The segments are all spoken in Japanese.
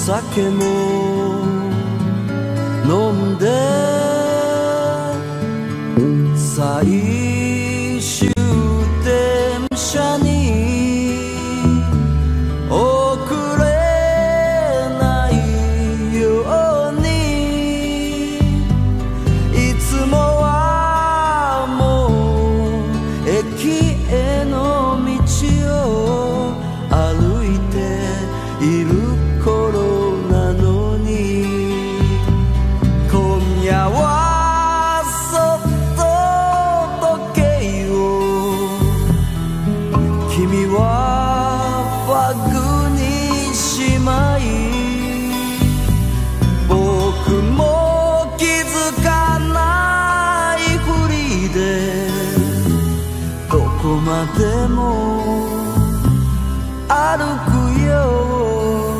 酒も飲んで最終電車に遅れないようにいつもはもう駅への道を歩いている頃なのに今夜はそっと時計を君はバッグにしまい僕も気づかないふりでどこまでも歩くよ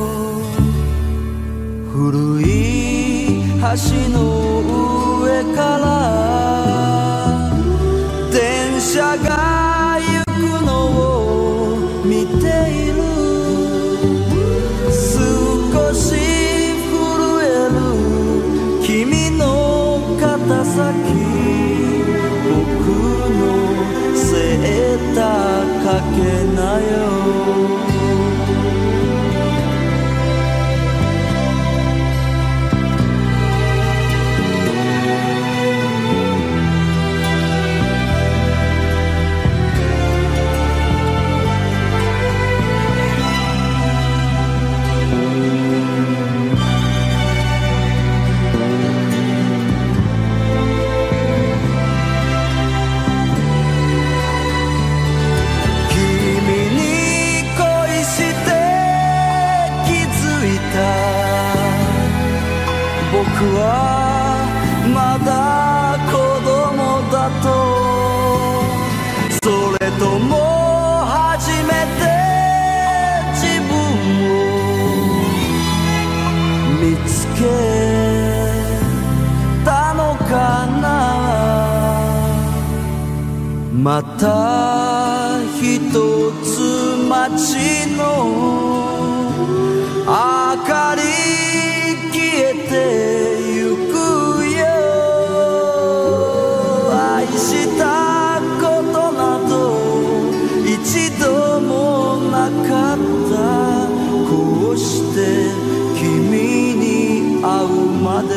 古い橋の上から電車が行くのを見ている少し震える君の肩先僕のセーターかけなよ僕はまだ子供だとそれとも初めて自分を見つけたのかなまた一つ街の明かり消えてゆくよ愛したことなど一度もなかったこうして君に会うまで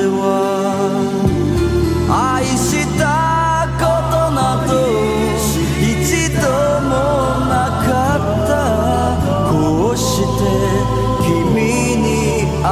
は愛したことなど一度もなかったこうして君に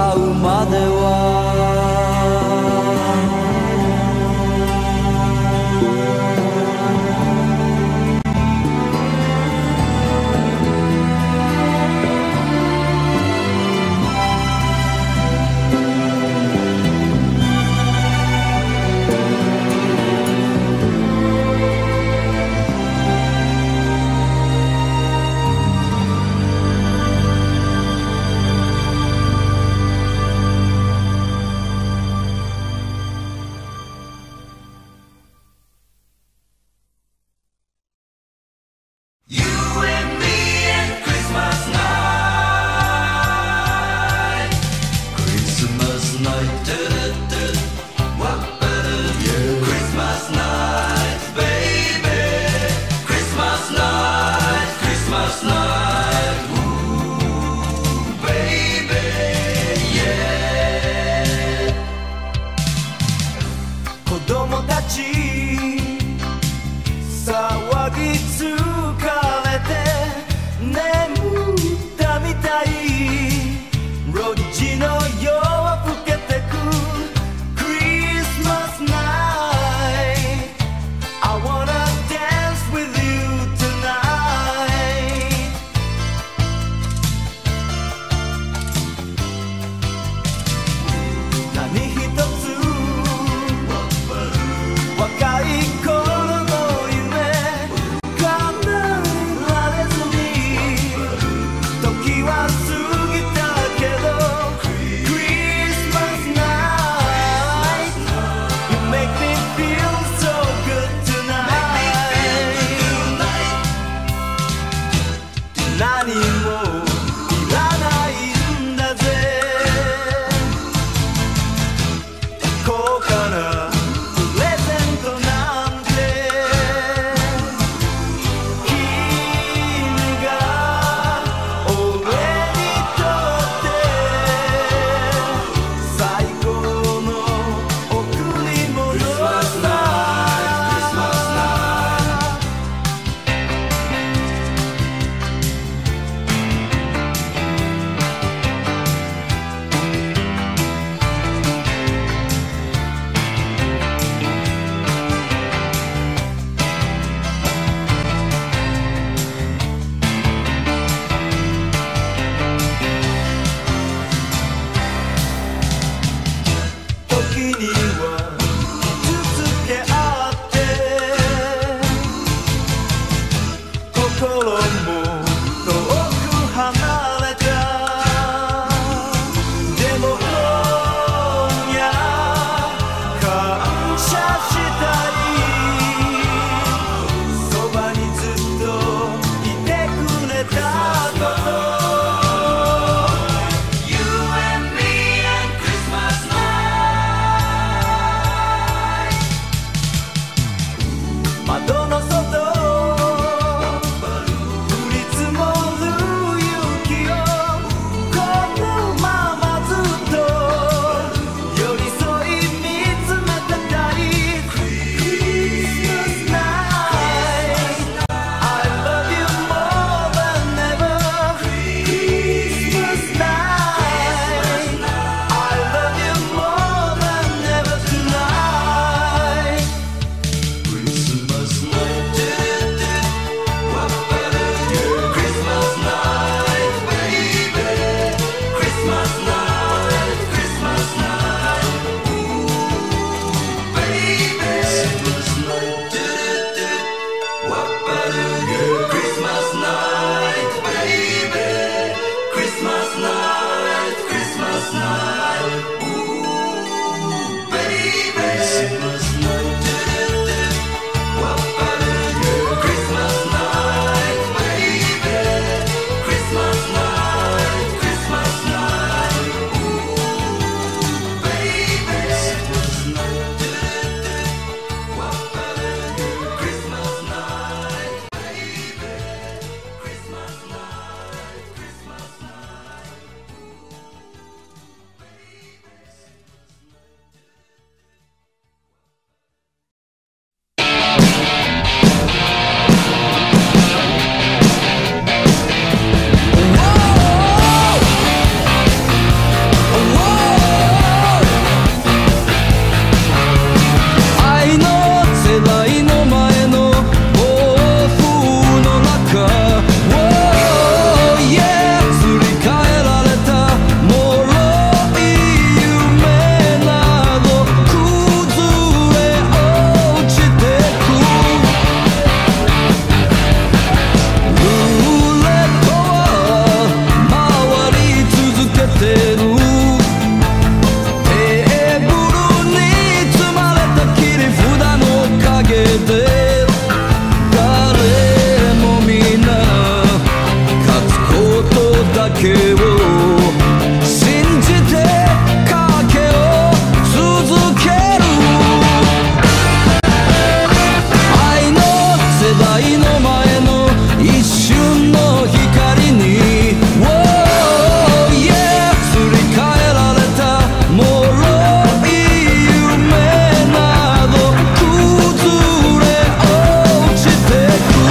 の前の一瞬の光に、oh yeah、 すり替えられた脆い夢など崩れ落ちて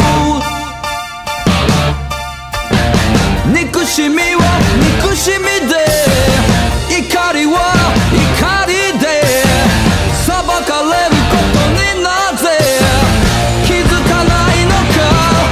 く。憎しみは憎しみで、怒りは怒りで、裁かれることになぜ気づかないのか。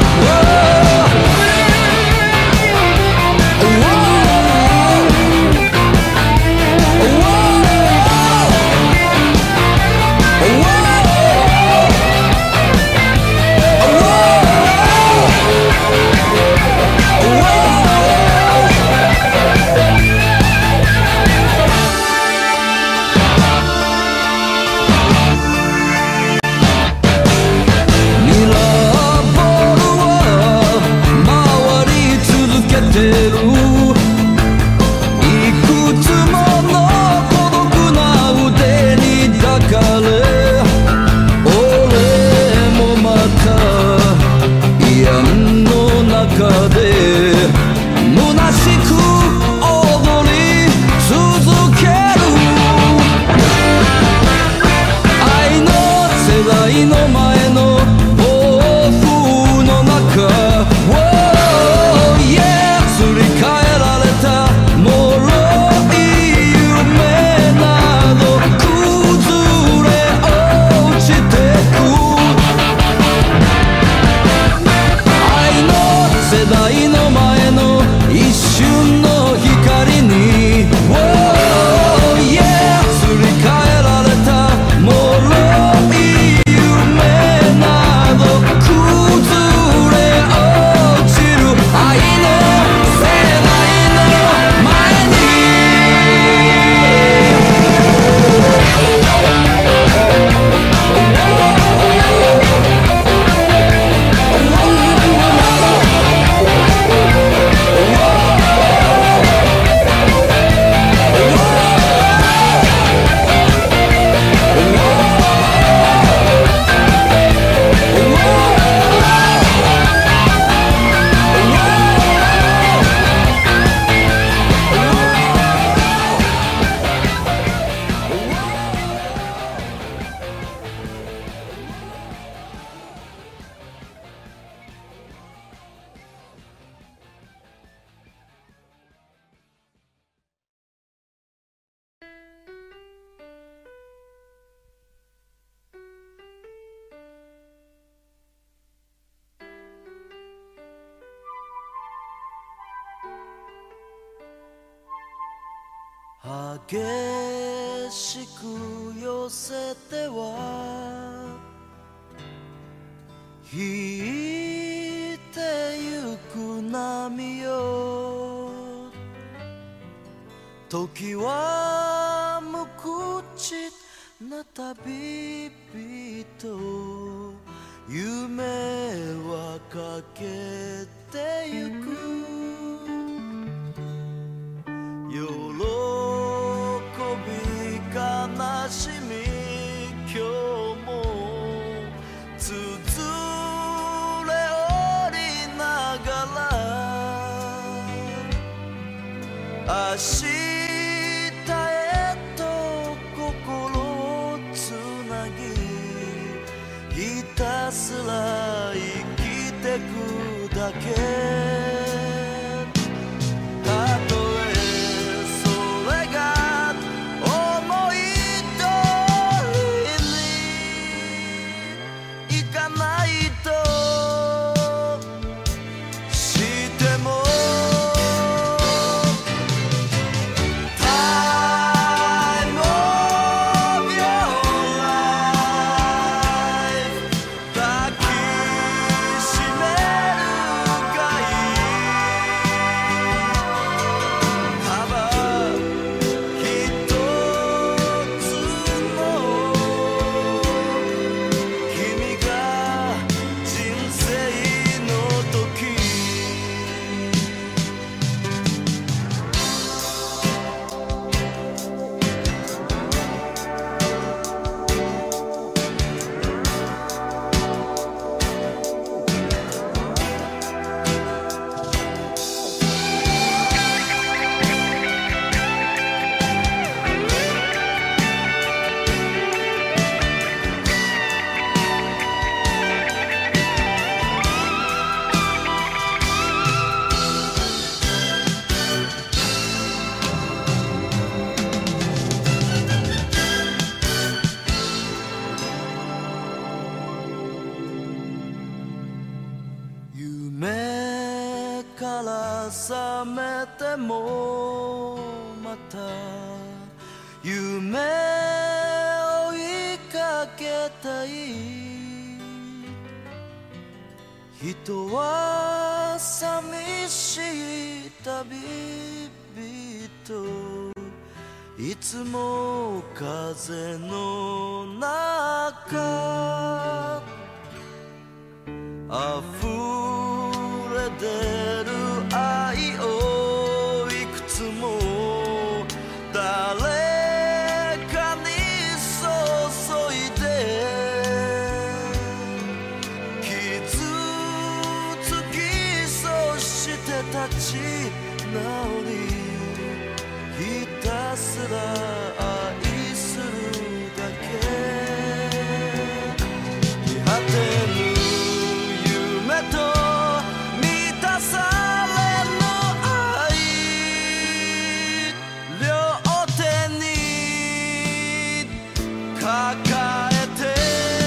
激しく寄せては引いてゆく波よ、時は無口な旅人、夢はかけてゆく。喜び悲しみ今日もつづれ折りながら、明日へと心をつなぎ、ひたすら生きてくだけ。抱きしめるがいい目から覚めてもまた夢を追いかけたい。人は寂しい旅人、いつも風の中溢れ出る愛をいくつも誰かに注いで傷つきそして立ち直りひたすら愛するだけ。果てぬ夢と満たされぬ愛、両手に抱えて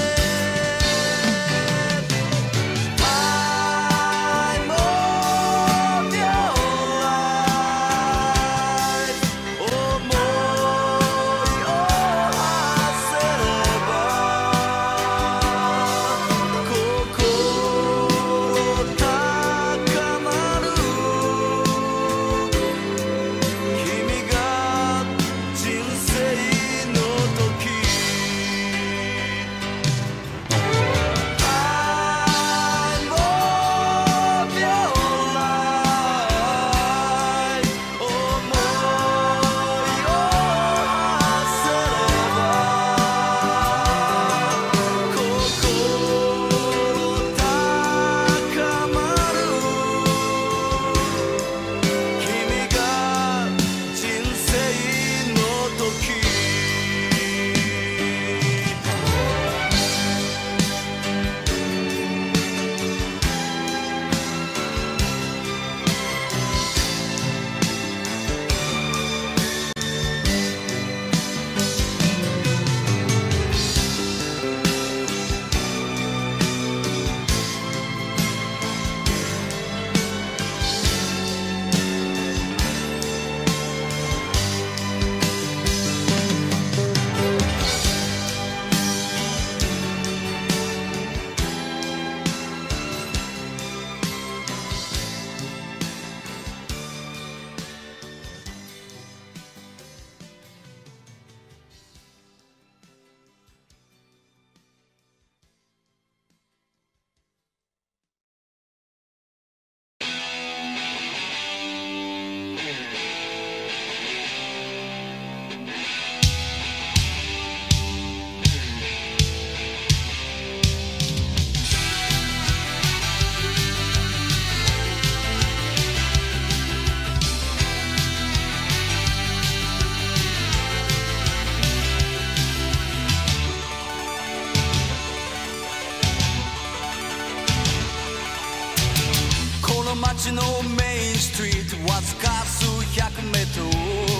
街のメインストリートわずか数百メートル、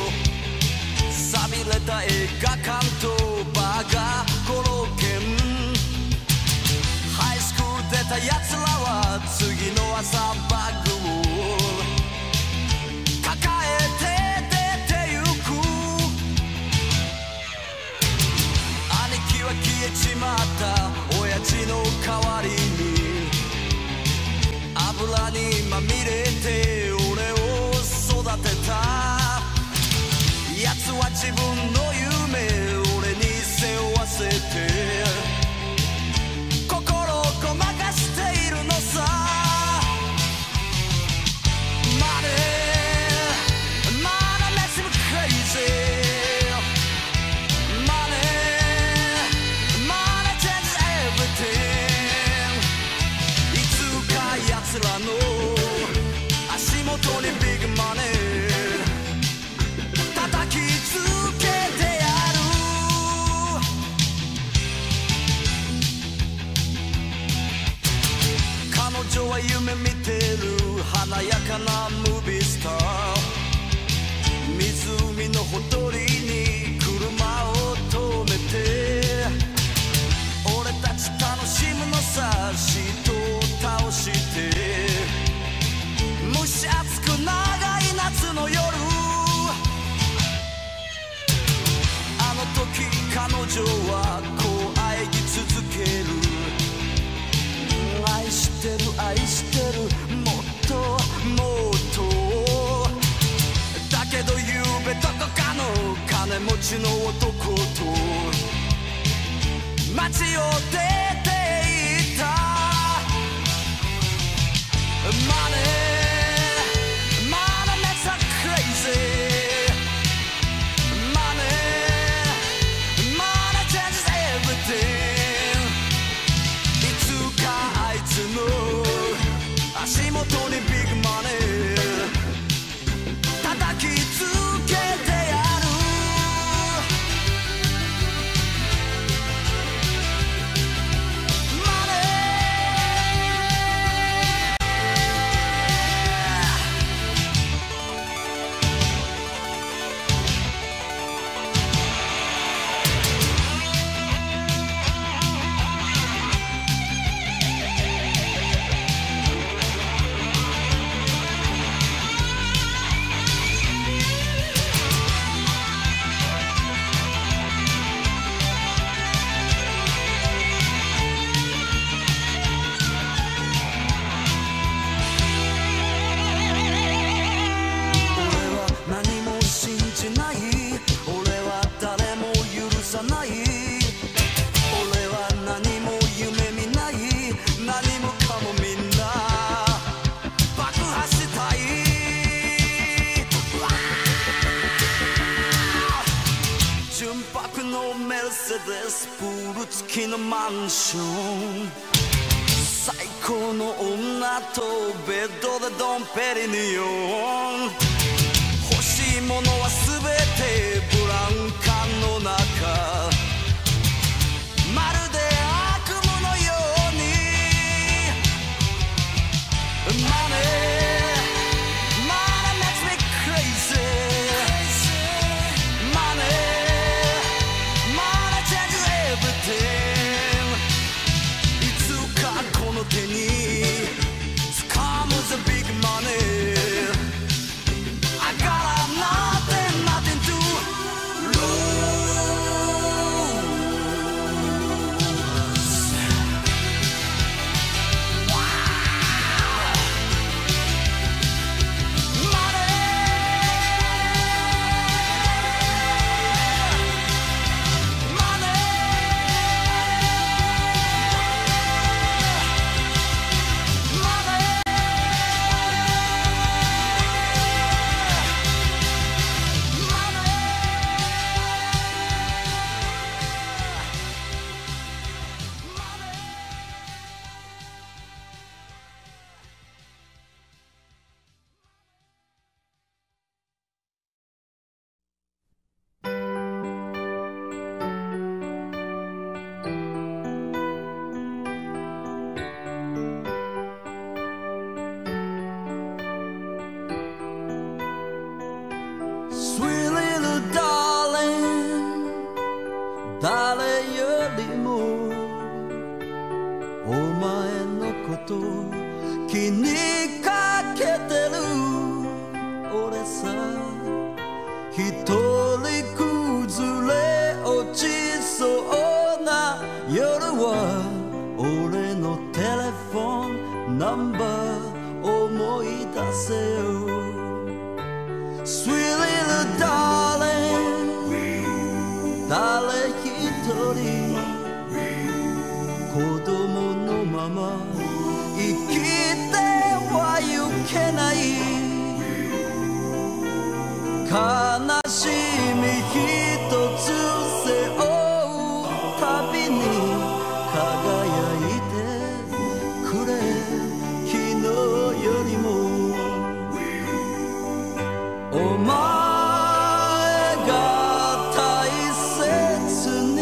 寂れた映画館とバーガーゴロケン、ハイスクール出たやつらは次の朝バッグを抱えて出てゆく。兄貴は消えちまった親父の代わりに油にまみれて俺を育てた。奴は自分の夢俺に背負わせて心をごまかしているのさ。Money, money makes me crazy. Money, money changes everything. いつか奴らの足元にビッグマネー叩きつけてやる。彼女は夢見てる華やかなムービースター。湖のほとりに車を止めて俺たち楽しむのさ。シートを倒してちの男と街を出ていった。Money makes us crazy. Money changes everything. いつかあいつの足元にビッグマネー叩きつけてやる。プール付きのマンション、最高の女とベッドでドンペリニオン。欲しいものはすべてブラウン管の中、まるで悪夢のように。Money makes me crazy.いつかこの手に掴む the big money. I got nothing to lose. Sweet little darling, 誰よりもお前のこと気にかけてる俺さ。一人崩れ落ちそうな夜は俺のテレフォンナンバー思い出せよ。Sweet little darling, 誰一人子供のまま生きてはゆけない。悲しみ一つ背負うたびに輝いてくれ昨日よりも。お前が大切に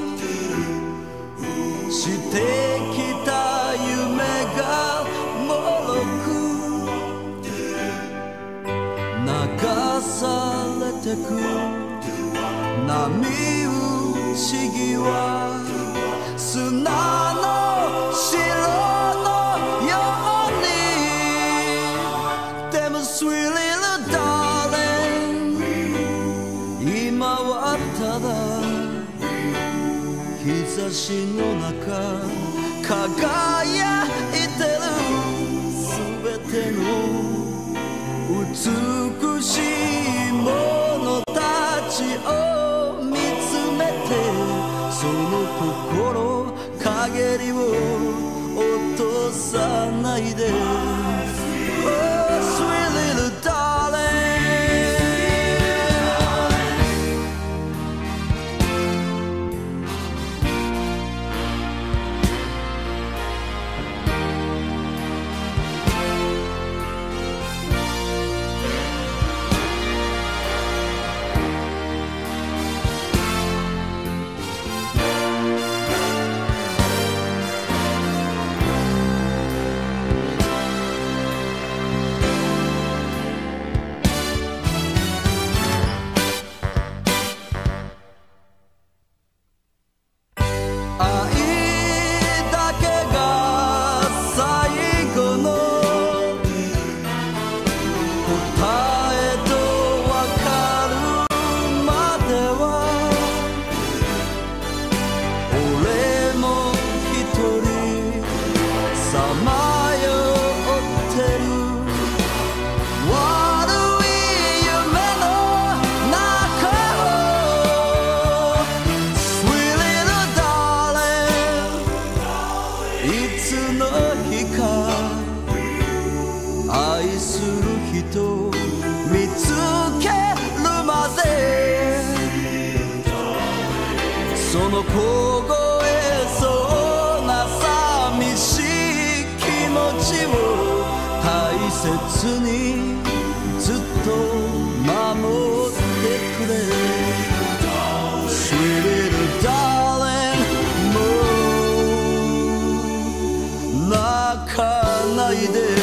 してきた夢がもろく流されてく波打ち際、砂の城のように。でも Sweet little darling、 今はただ日差しの中輝いてるすべての美しいものたちを見さないで Oh sweet little darlingその凍えそうな寂しい気持ちを大切にずっと守ってくれ Sweet little darling もう泣かないで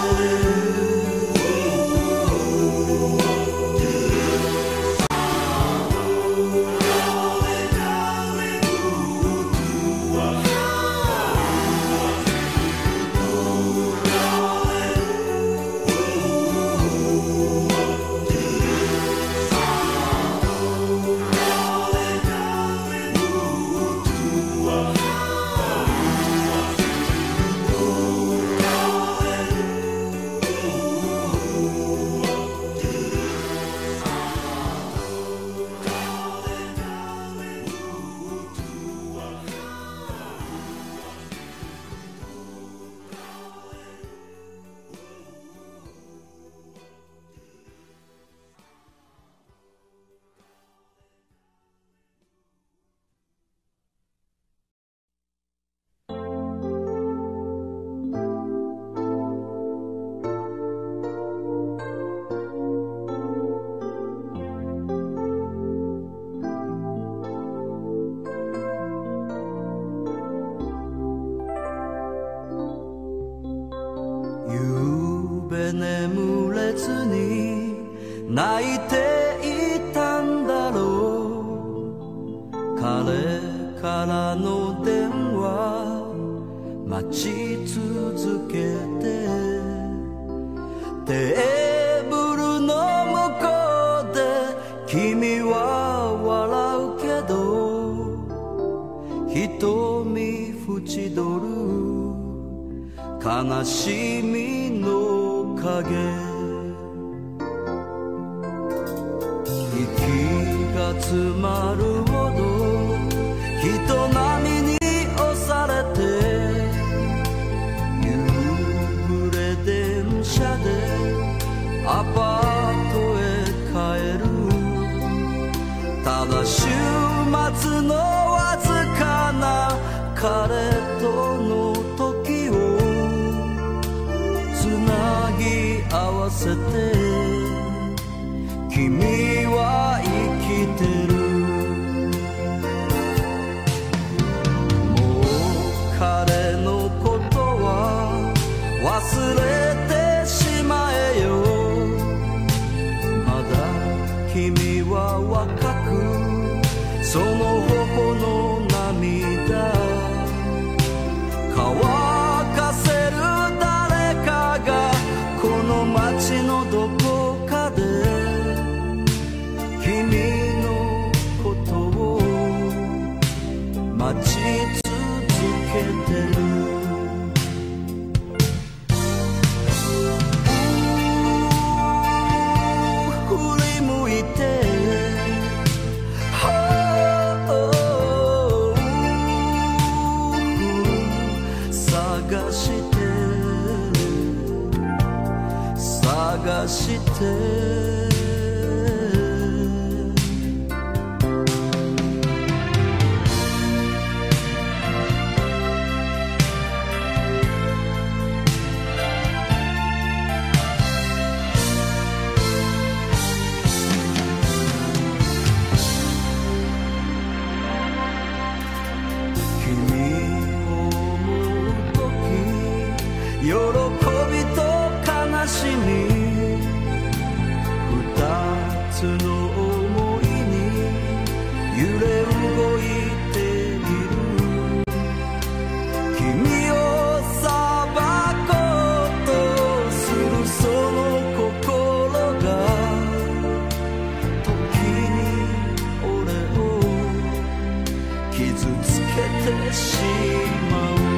眠れずに泣いていたんだろう彼からの電話待ち続けてテーブルの向こうで君は笑うけど瞳縁取る悲しみの息が詰まるほど人波に押されて夕暮れ電車でアパートへ帰るただ週末のわずかな彼との時をつなぎ合わせて君は生きてるもう彼のことは忘れてしまえよまだ君は若くその頬の涙乾かせる誰かがこの街のどこかで君の探して喜びと悲しみ二つの想いに揺れ動いている君を裁こうとするその心が時に俺を傷つけてしまう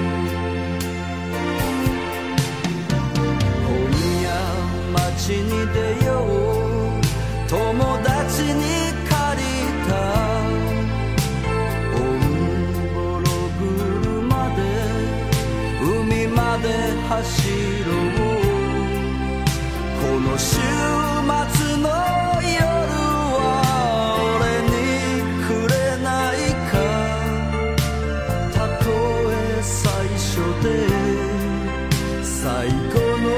街に出よう友達に借りたオンボロ車で海まで走ろうこの週末の夜は俺にくれないかたとえ最初で最後の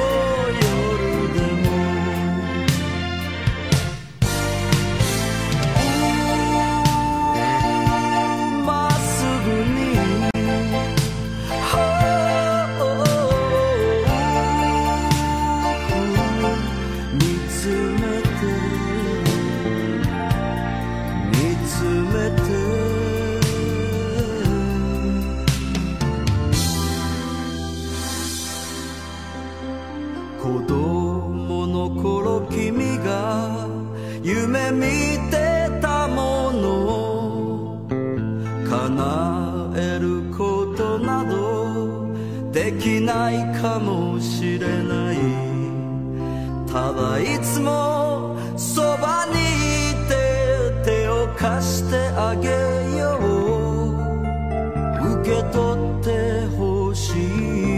子供の頃君が夢見てたもの叶えることなどできないかもしれないただいつもそばにいて手を貸してあげよう受け取ってほしい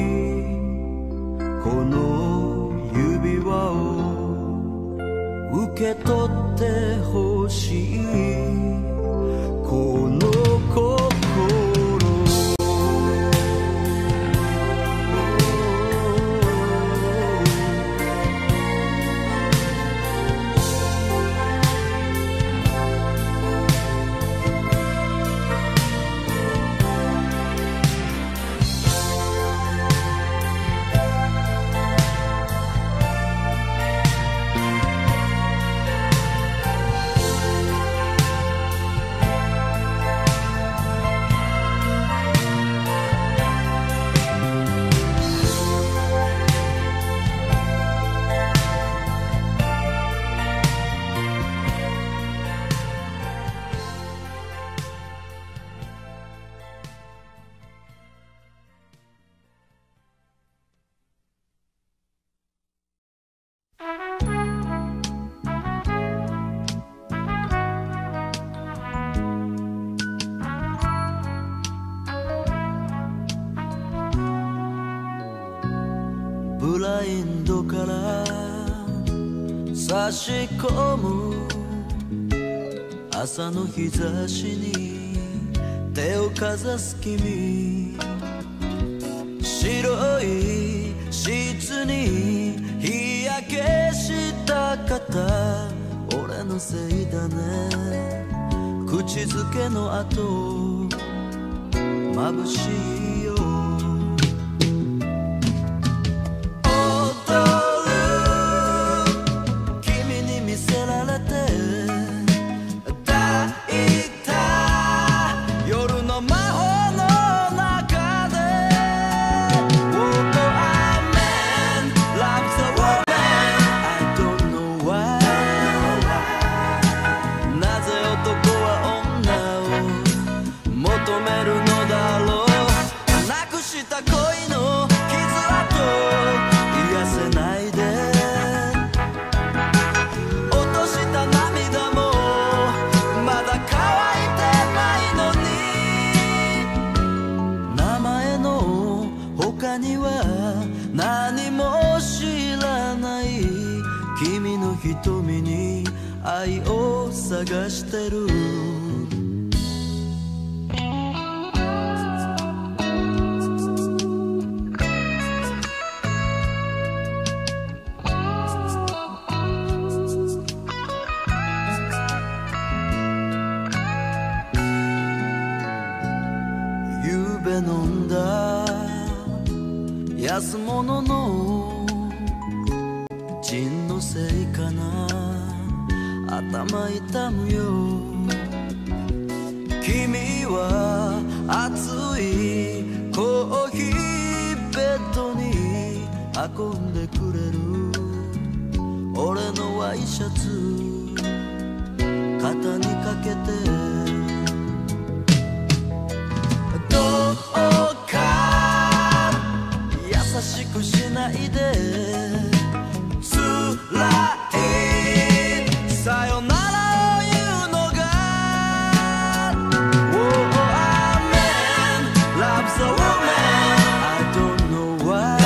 この指輪を受け取ってほしいこの心ブラインドから差し込む朝の日差しに手をかざす君白いシーツに日焼けした肩俺のせいだね口づけの跡眩しいよ求めるのだろう君の瞳に愛を探してる。夕べ飲んだ安物のジンのせいかな、頭痛むよ。君は熱いコーヒーベッドに運んでくれる。俺のワイシャツ肩にかけて、どうか優しくしないで、辛いさよならを言うのが Oh, a man loves a woman I don't know why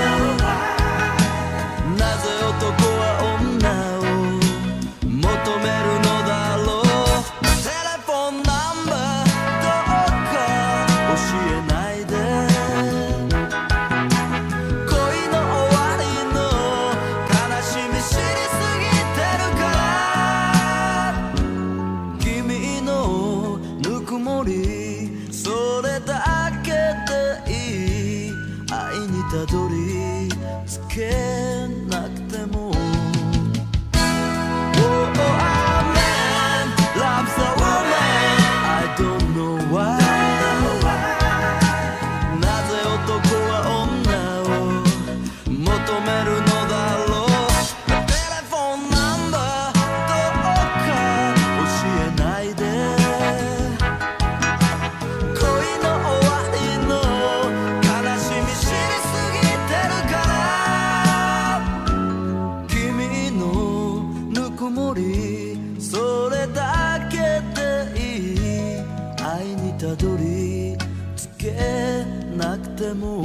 なぜ男は女を求めるのだろう。テレフォンナンバーどうか教えないで、恋の終わりの悲しみ知りすぎてるから。君のぬくもりそれだけでいい。愛にたどり着けなくても Oh, a man loves a woman I don't know why なぜ男は女を求めるのだろう。テレフォンナンバーどうか教えないで、恋の終わりの悲しみ知りすぎてるから。君のぬくもりそれだけでいい。愛にたどり着けなくても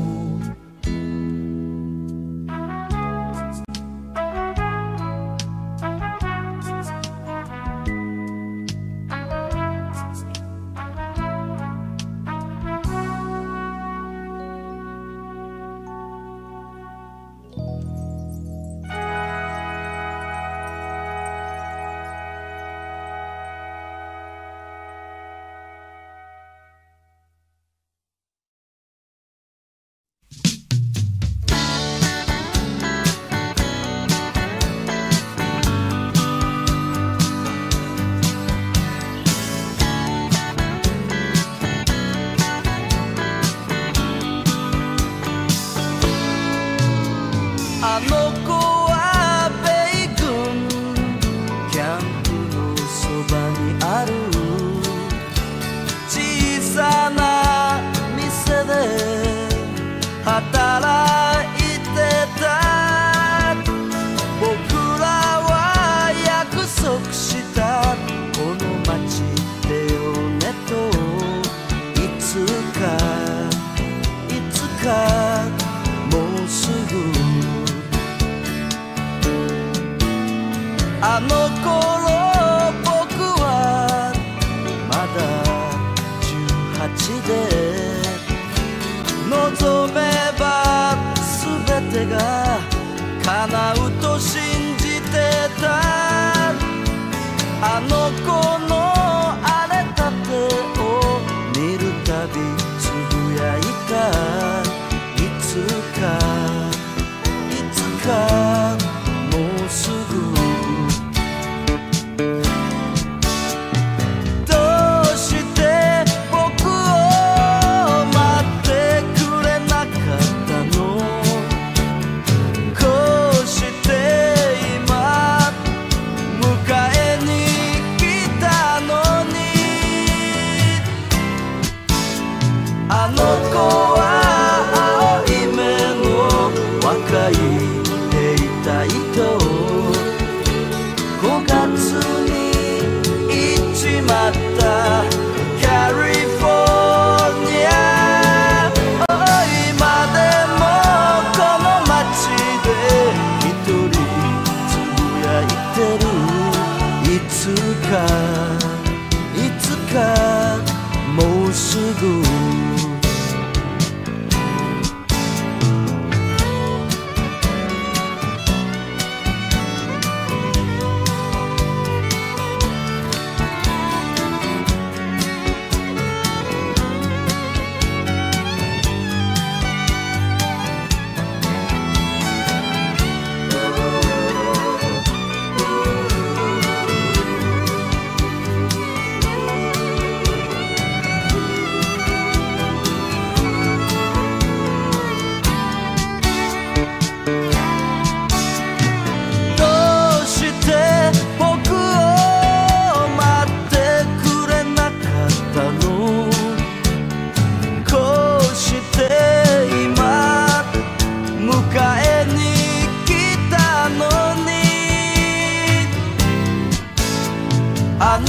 あの子は米軍キャンプのそばにある小さな店で働いてた。僕らは約束したこの街でよねと。いつかもうすぐあの頃僕はまだ18で望めば全てが叶うと信じてた。あの子の荒れた手を見るたびつぶやいた。いつかもうすぐあの子は青い目の若い兵隊と5月に行っちまったカリフォルニア。今でもこの街で一人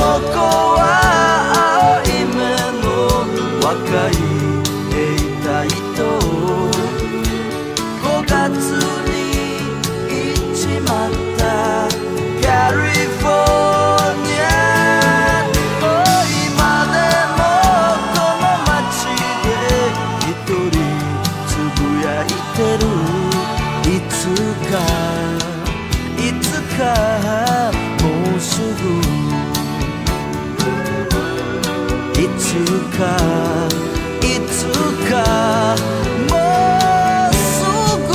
こは青い目の若い兵隊と5月に行っちまったカリフォルニア。今でもこの街で一人つぶやいてる。いつかもうすぐいつかもうすぐ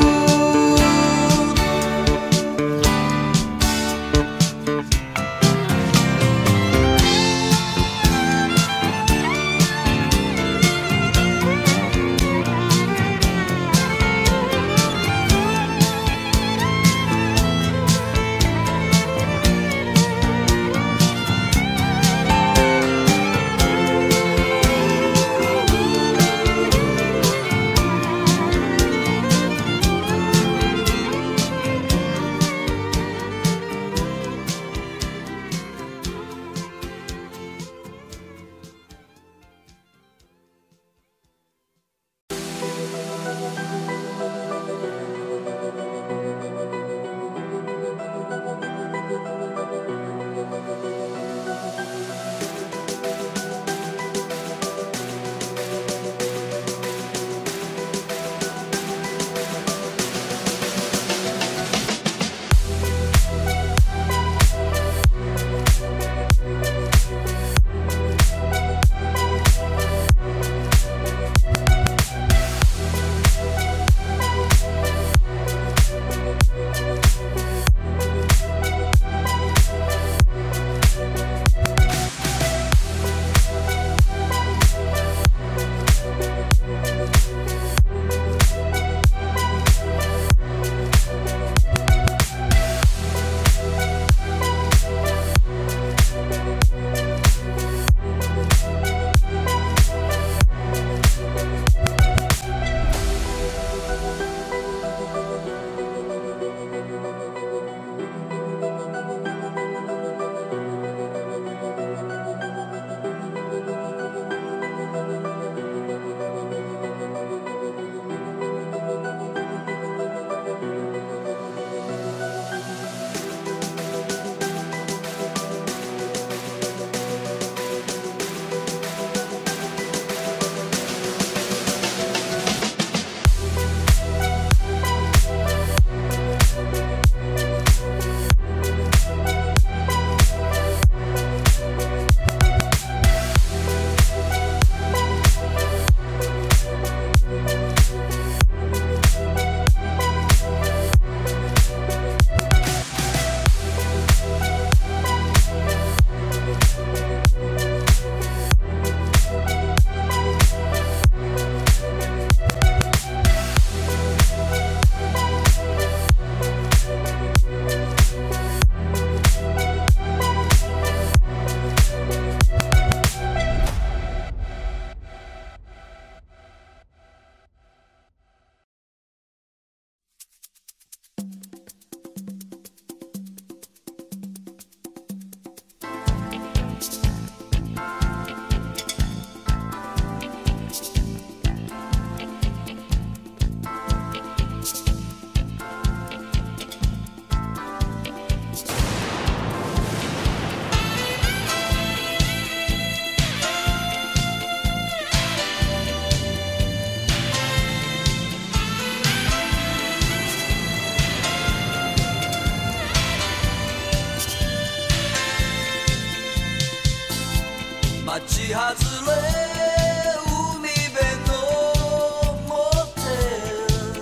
町外れ海辺のモテル、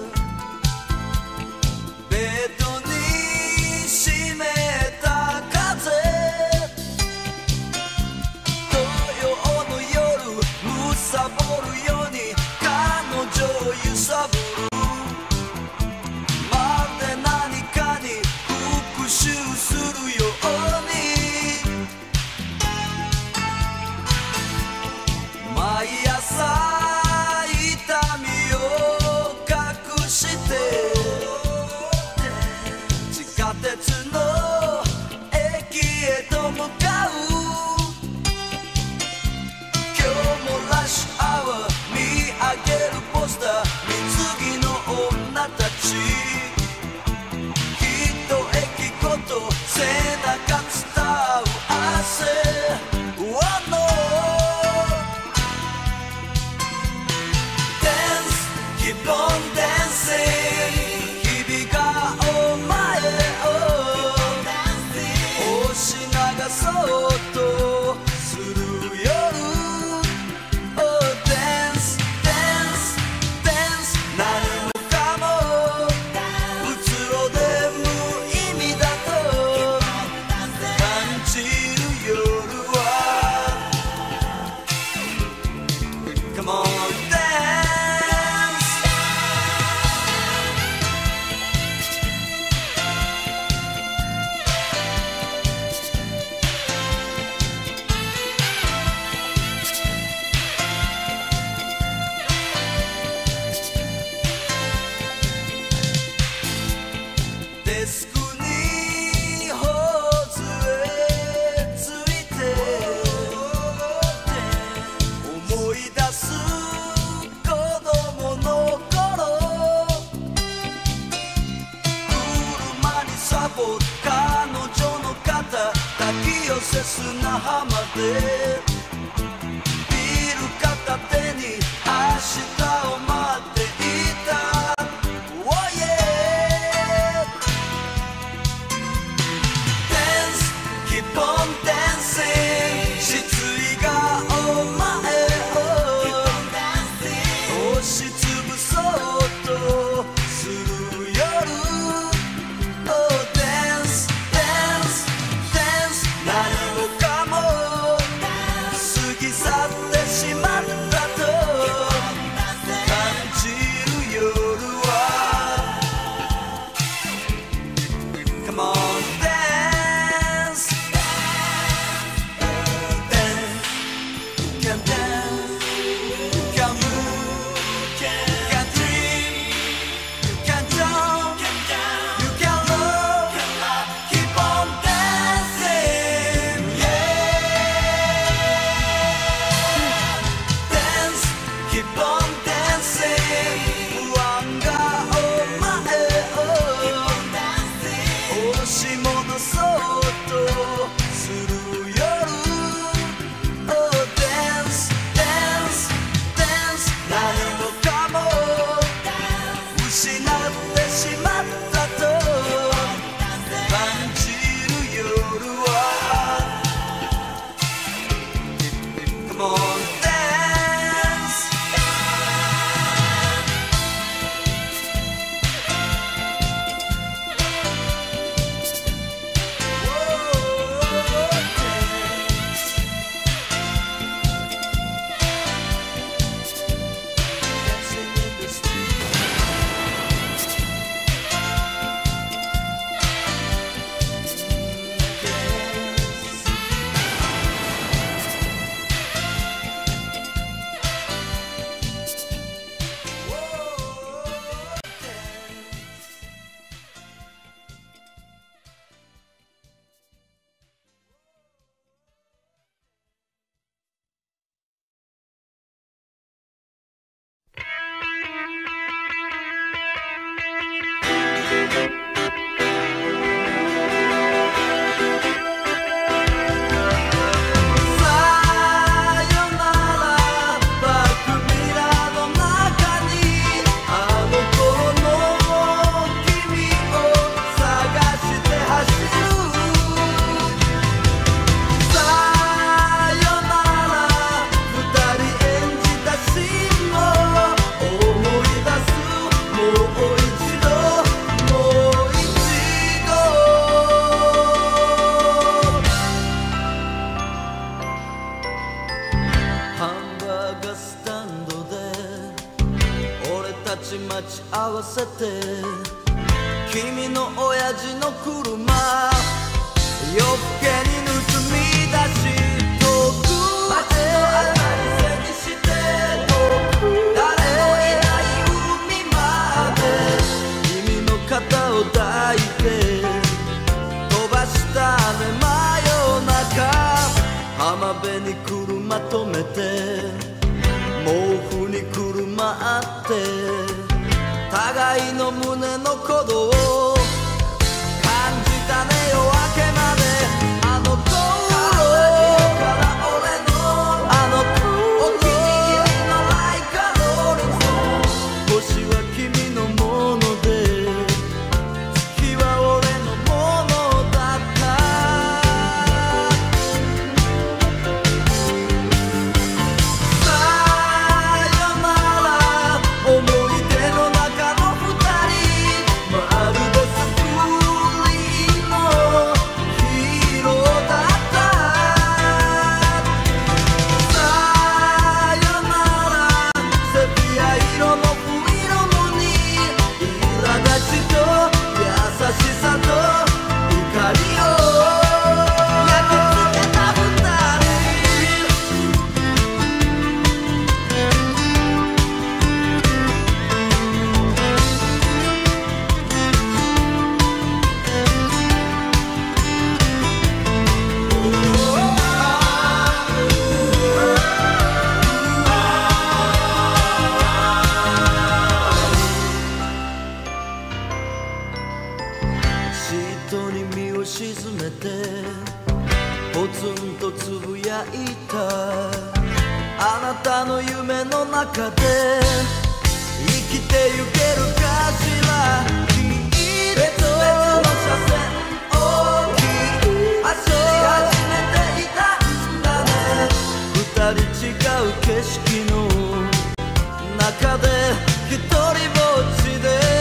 ベッドに湿った風、土曜の夜むさぼるように彼女を揺さぶる、まるで何かに復讐するようにぼ彼女の肩抱き寄せ砂浜でビール片手に明日を待っていた Oh yeah Dance keep on dancing 失意がお前を押しつぶそうとする夜 Oh dance dance dance 何もかも過ぎ去ってしまったと感じる夜は Come on dance dance You can dance You can move You can dream You can jump You can love Keep on dancing Yeah Dance Keep on dancing 不安がお前を押し戻そうとする夜 Oh dance dance dance 何もかも失ってしまったと感じる夜は Come on dance Dancing in the streetハンバーガースタンドで俺たち待ち合わせて君の親父の車夜更けに盗み出し遠く街の明かり背にして誰もいない海まで君の肩を抱いて飛ばしたね真夜中浜辺に車止めて毛布にくるまって互いの胸の鼓動を感じたね夜明けまであの頃から俺のあのお気に入りのライカローレン星は君のもので月は俺のものだったさよなら思い出の中の二人まる沈めてポツンとつぶやいたあなたの夢の中で生きてゆけるかしら別々の車線大きい走り始めていたんだね二人違う景色の中で一人ぼっちで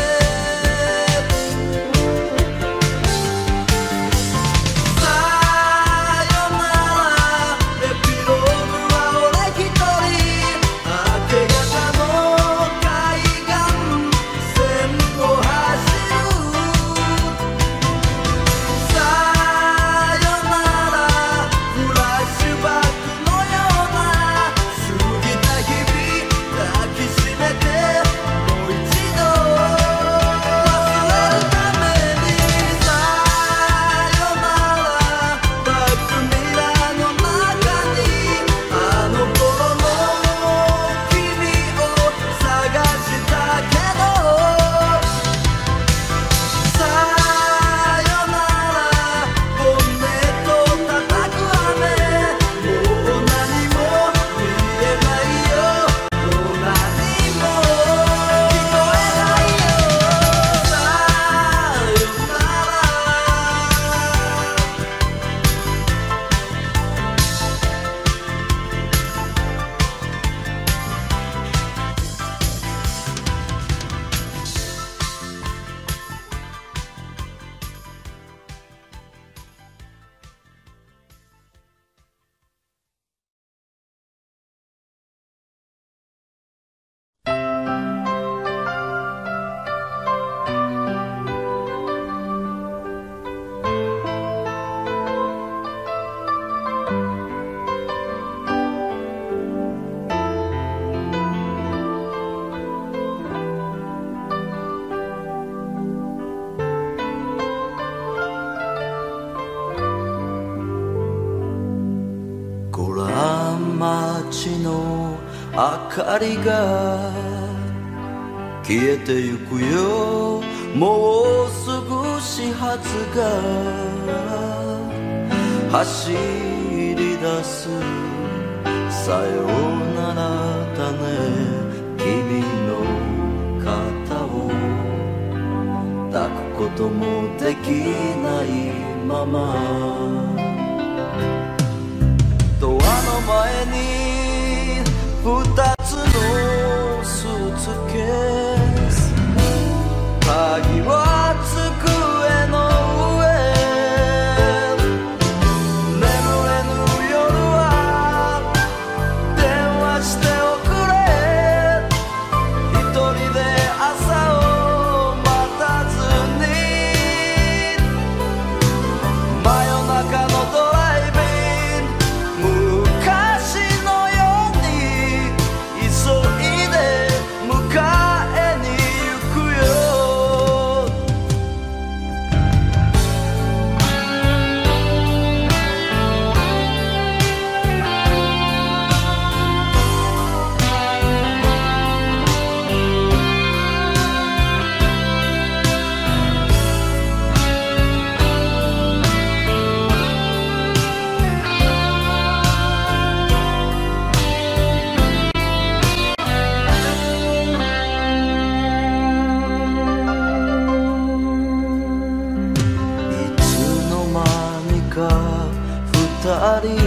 明かりが消えてゆくよもうすぐ始発が走り出すさようならだね君の肩を抱くこともできないままドアの前に二つのスーツケース鍵は机の上眠れぬ夜は電話しておくれ一人で朝を待たずに真夜中のドライビング昔の急いで迎えに行くよ二人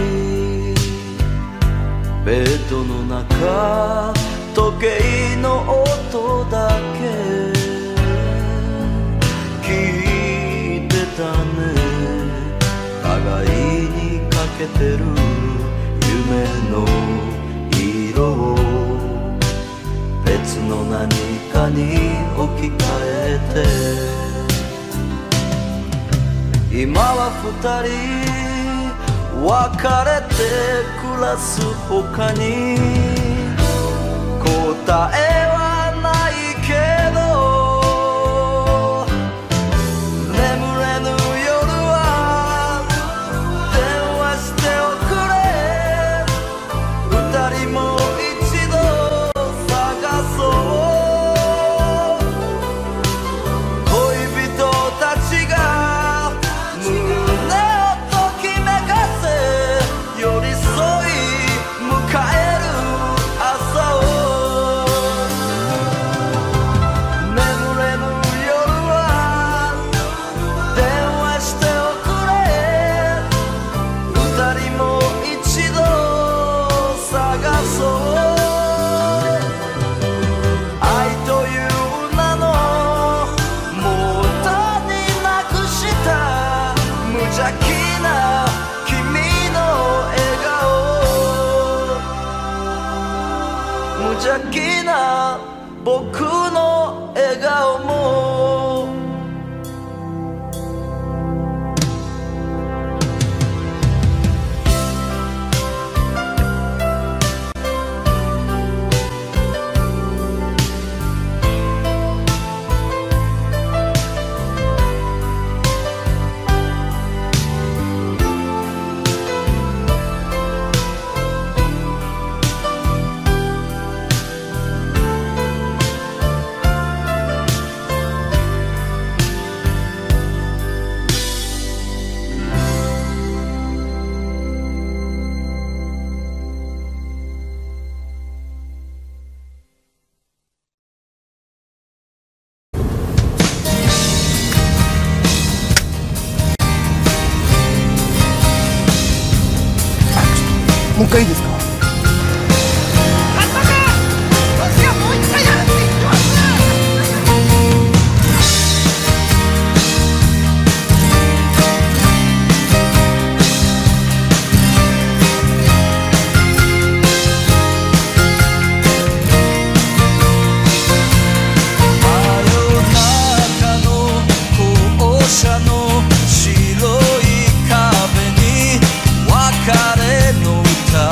ベッドの中時計の音だけ聞いてたね互いにかけてる夢の色を別の何かに置き換えて今は二人別れて暮らす他に答えはないけど眠れぬ夜は電話しておくれ二人も一度探そう恋人たちが邪気な僕の笑顔ももう一回いいですか？ 私はもう一回やるって言ってます。 真夜中の校舎の白い壁に別れの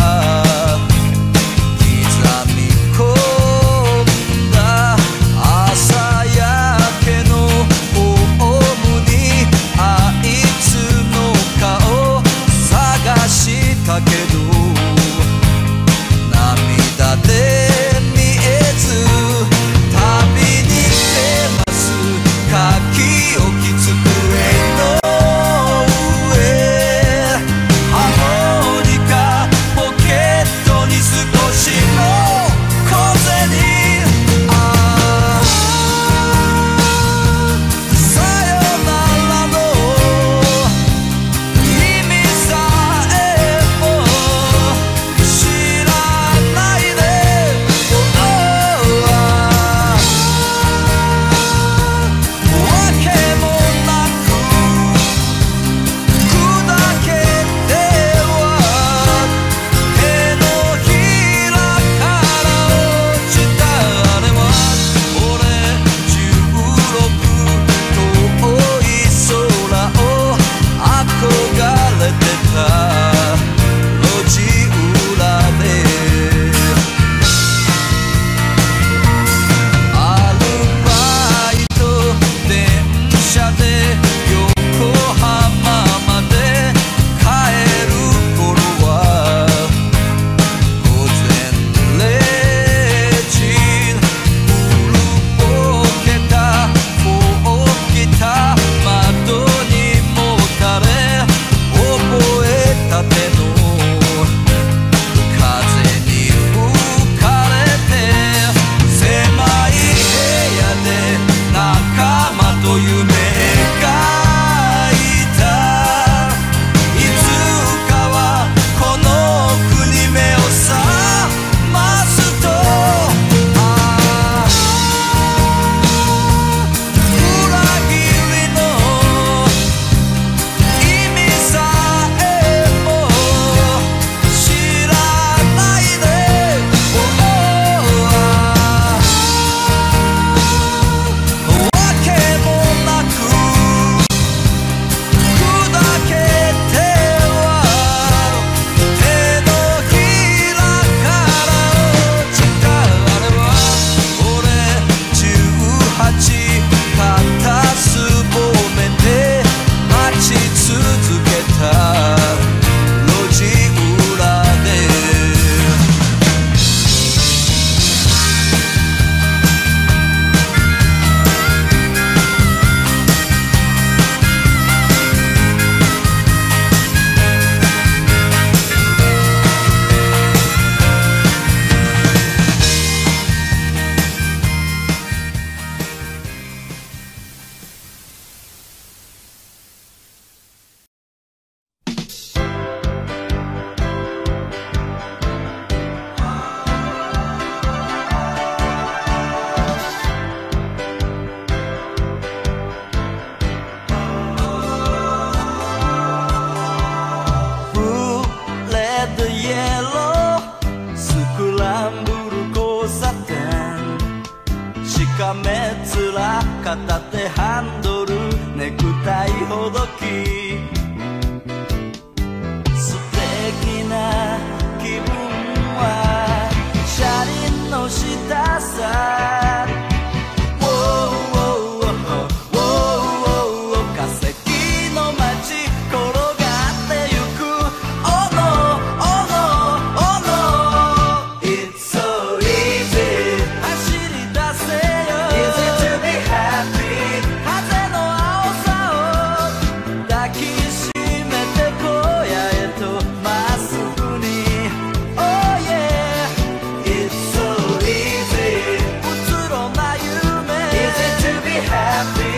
刻み込んだ朝焼けのホームにあいつの顔探したけど涙で見えず旅に出ます書き置き机の上ハモニカポケットに少しの小銭ああさよならの意味さえも知らないでわけも片手ハンドルネクタイほどき素敵な気分は車輪の下さ化石の街転がってゆく Oh no, oh no, oh no It's so easy 走り出せよ Easy to be happy 風の青さを抱きしめて荒野へとまっすぐに Oh yeah It's so easy うつろな夢 Easy to be happy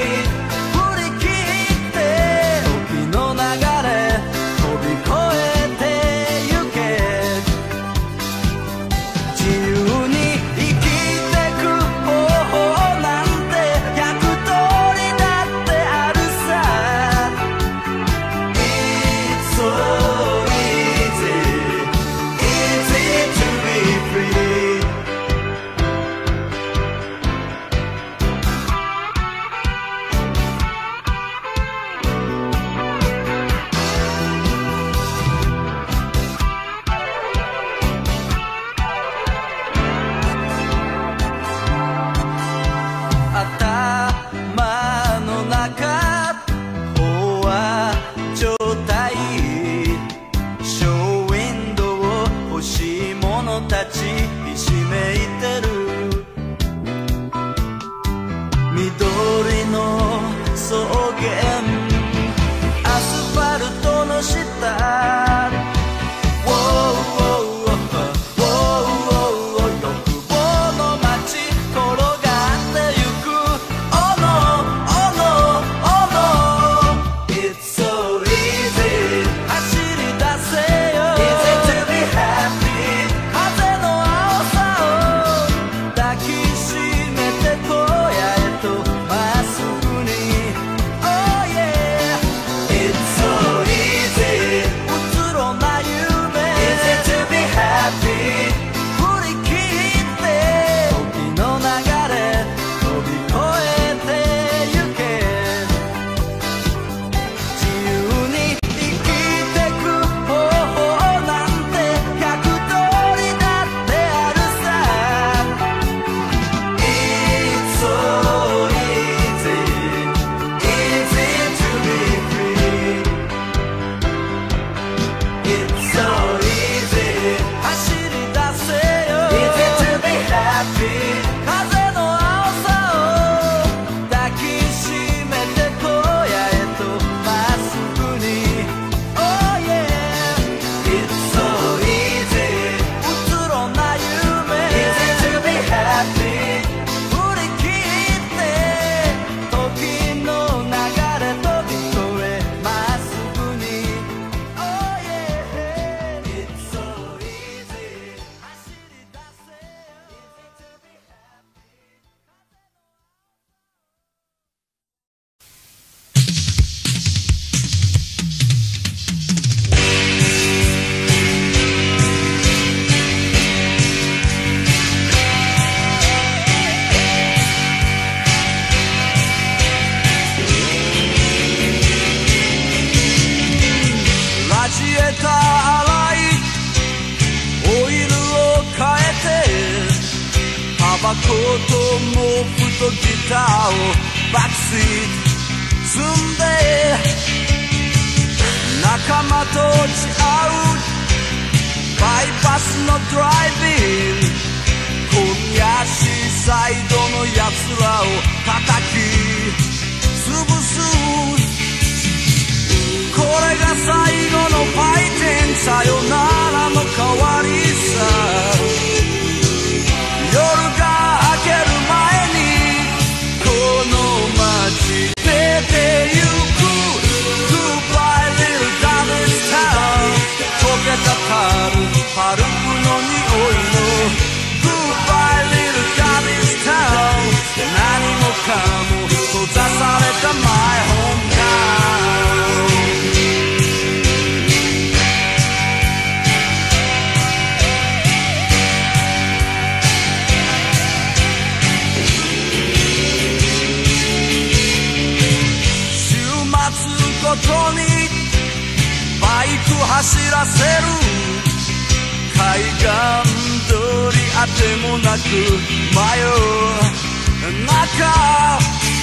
ごとにバイク走らせる海岸通りあてもなく迷う中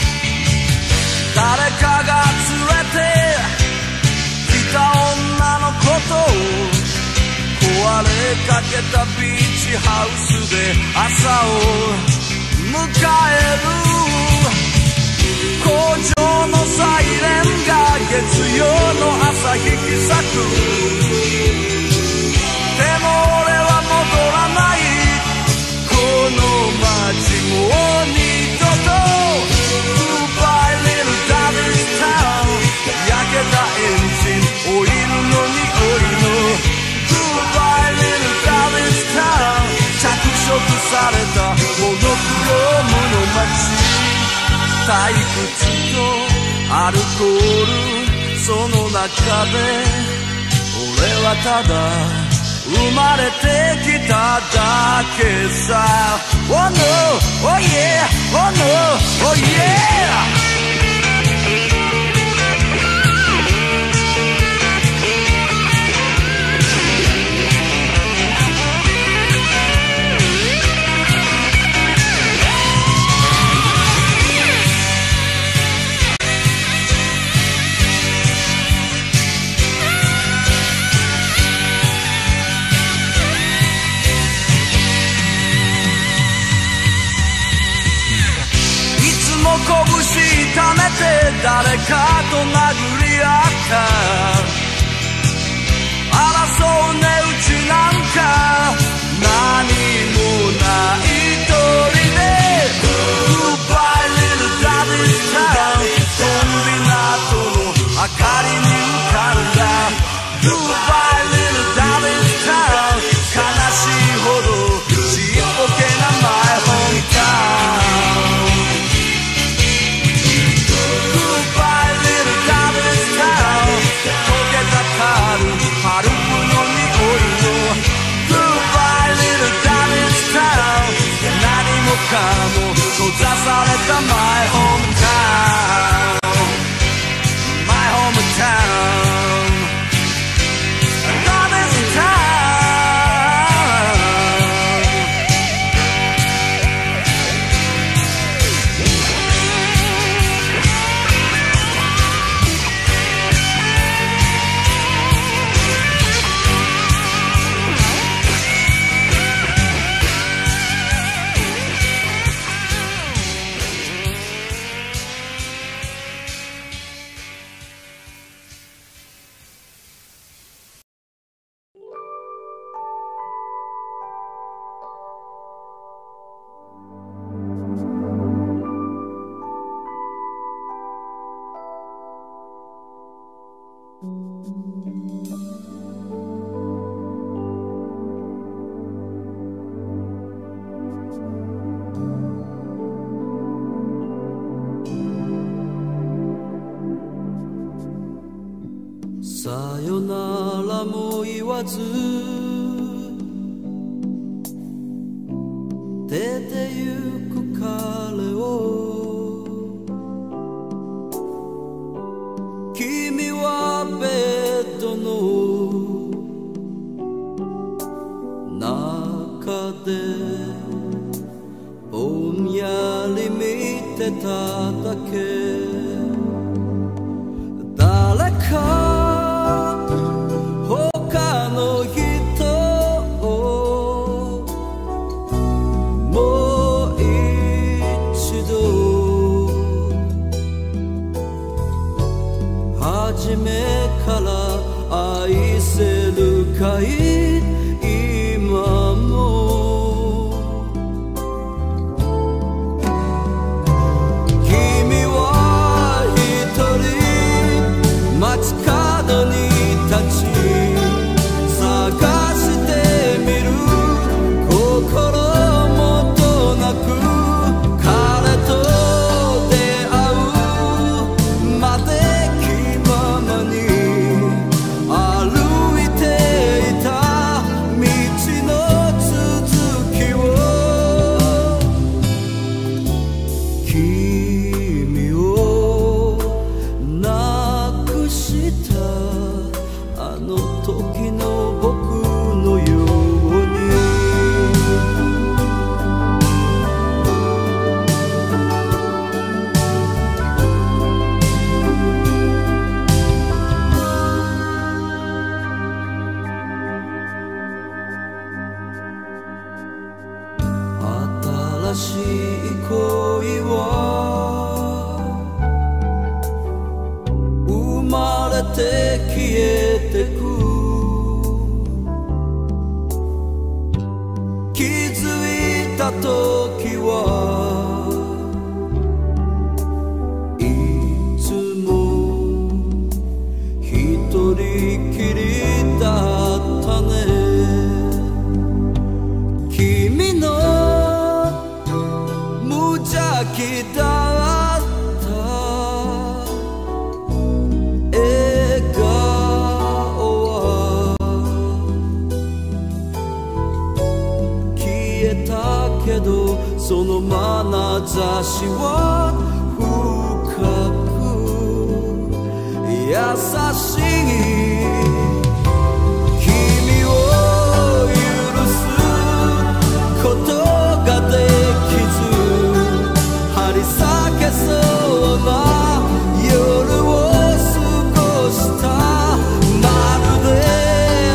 誰かが連れてきた女のことを壊れかけたビーチハウスで朝を迎える工場のサイレンが月曜の朝引き裂くでも俺は戻らないこの街もう二度と Goodbye little Daddy's town 焼けたエンジンオイルの匂いの Goodbye little Daddy's town 着色されたモノクロームの街退屈とアルコールその中で俺はただ生まれてきただけさ Oh no, oh yeah, oh no, oh yeah拳痛めて誰かと殴り合った争う値打ちなんか何もない一人で Goodbye little Daddy's town コンビナートの明かりに浮かんだ Goodbye little Daddy's town 悲しいほどちっぽけなマイホームタウンパルプの匂いの Goodbye little Daddy's town 何もかも閉ざされた My hometown My hometown Daddy's townさよならも言わず出てゆく彼を君はベッドの中でぼんやり見てただけ誰か他の人をもう一度初めから愛せるかい今も君は一人街角に立ち探してみる心もとなく彼と出会うまで気ままにて消えてく気づいた時はいつも一人きりだったね君の無邪気だった笑顔は消えたけどその眼差しは深く優しい君を許すことができず張り裂けそうな夜を過ごしたまるで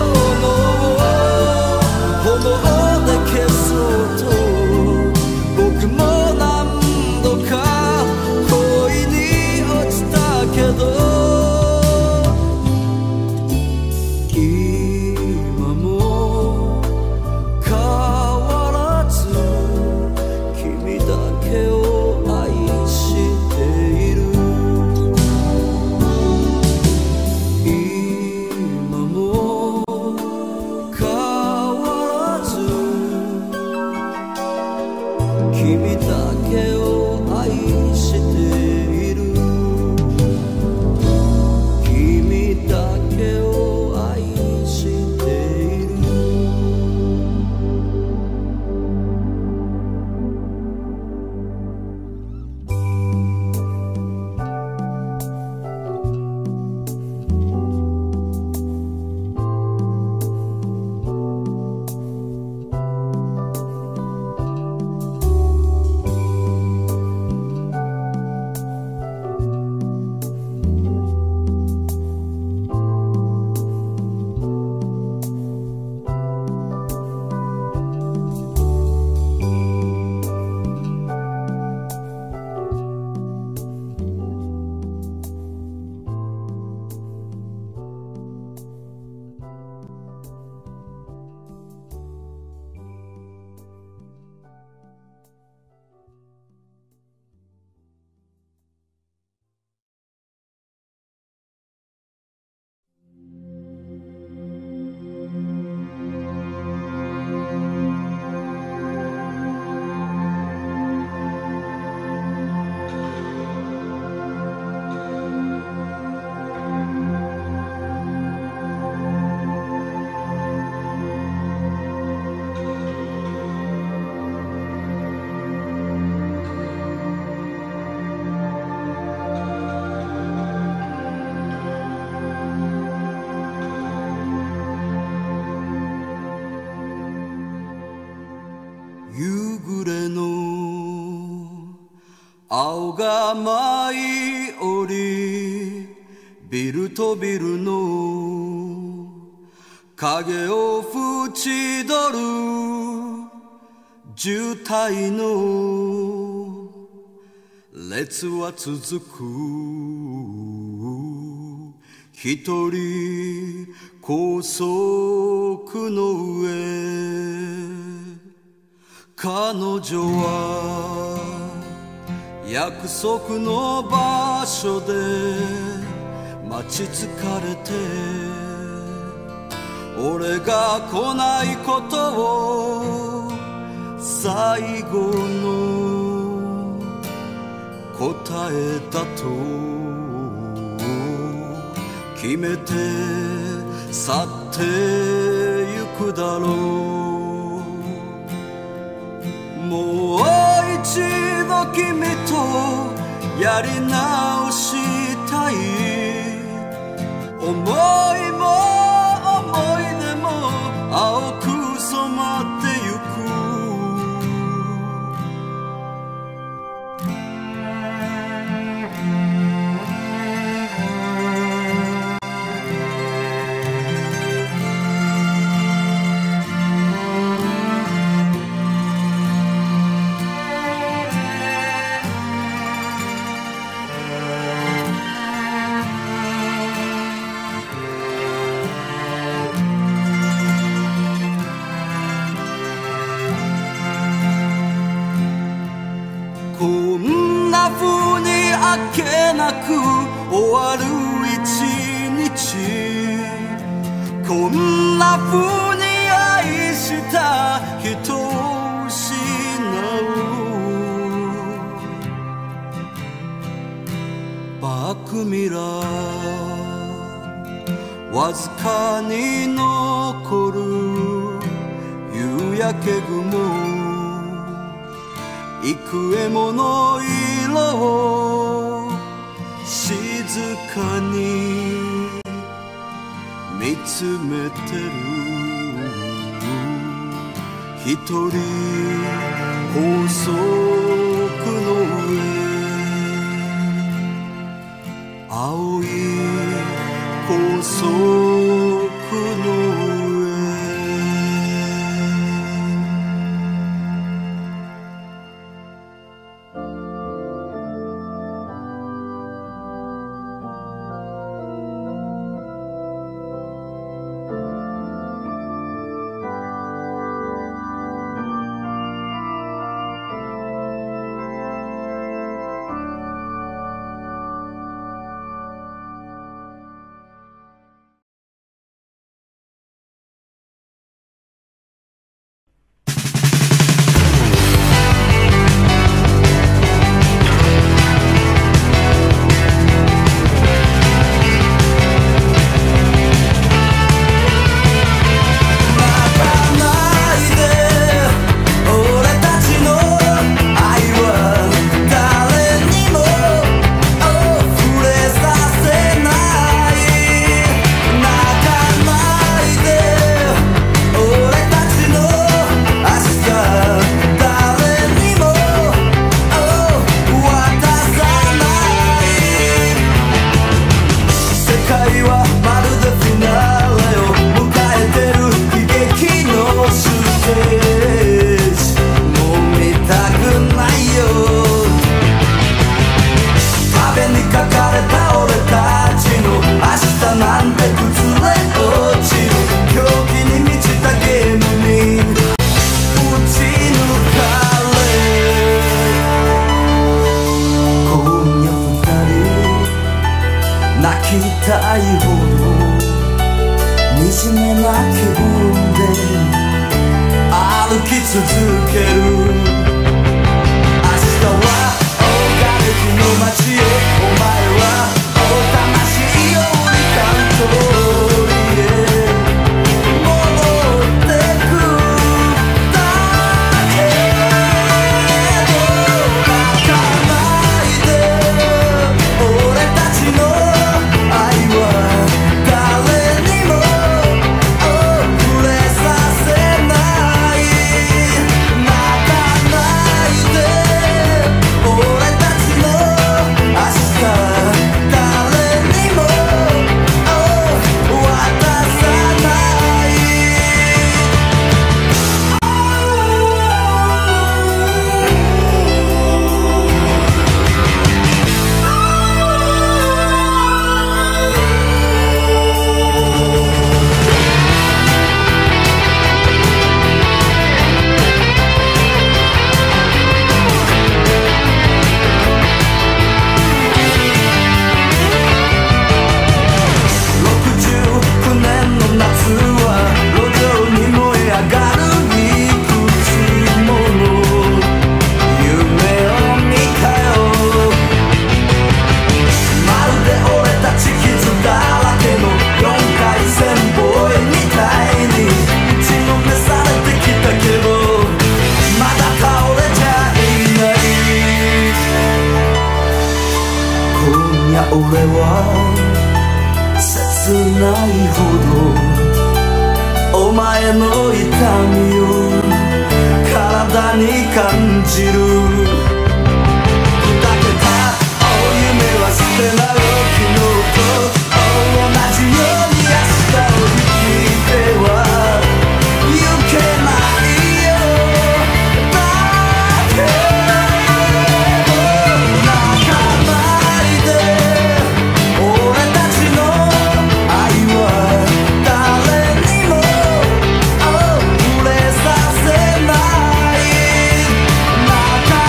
炎で消そうと僕も何度か恋に落ちたけど今も変わらず君だけを愛している今も変わらず君だけを愛している君だけを愛している夕暮れの青が舞い降りビルとビルの影を縁取る渋滞の列は続く一人高速の上彼女は約束の場所で待ち疲れて俺が来ないことを最後の答えだと決めて去ってゆくだろうもう一度君とやり直したい思いも思い出も青く染まってゆくこんな風に愛した人を失うバックミラーわずかに残る夕焼け雲幾重もの色を静かに見つめてる一人高速の上青い高速の上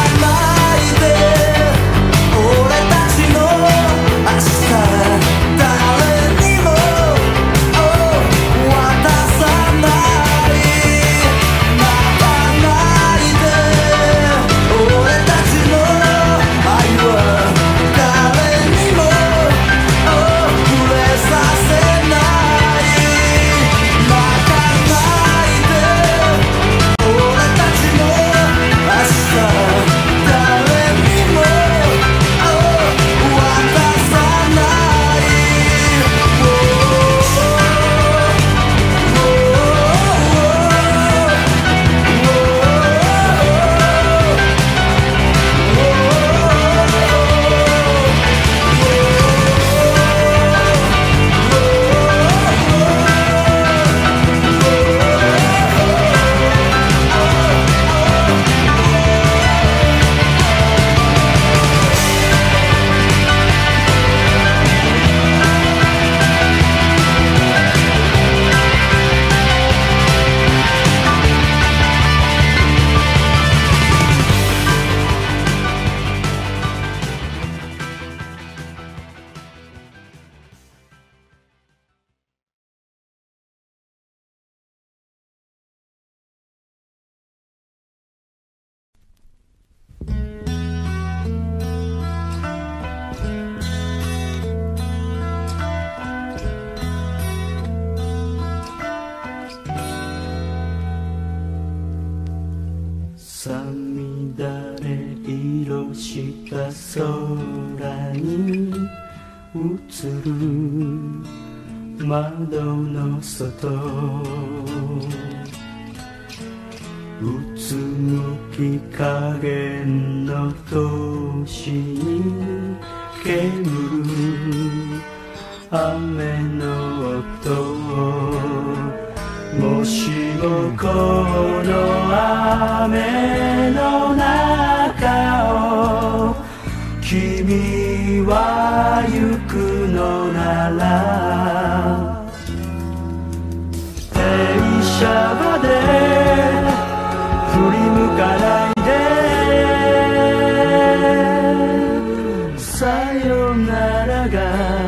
「 る窓の外、うつむき加減の年に煙る雨の音、もしもこの雨の中を君は行くのなら、停車場で振り向かないで、さよならが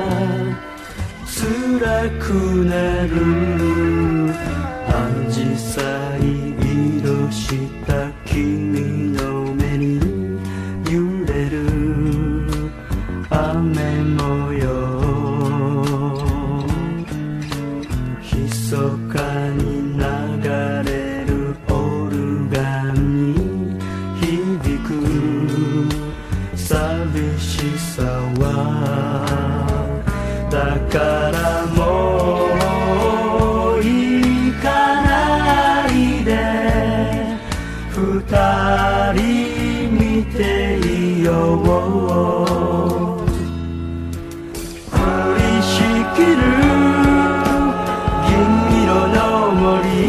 辛くなる、紫陽花色した君の目に揺れる雨模様、密かに流れるオルガンに響く寂しさは、だからもう行かないで、二人見ていよう、降りしきる銀色の森、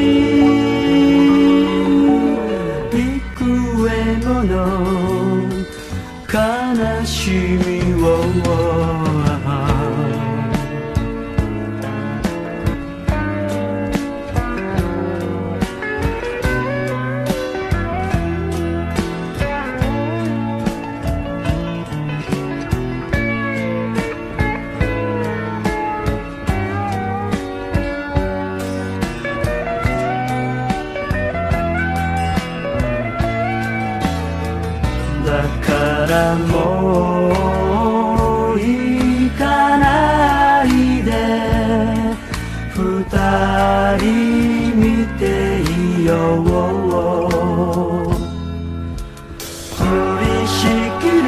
幾重もの悲しみを、だからもう行かないで、二人見ていよう、降りしきる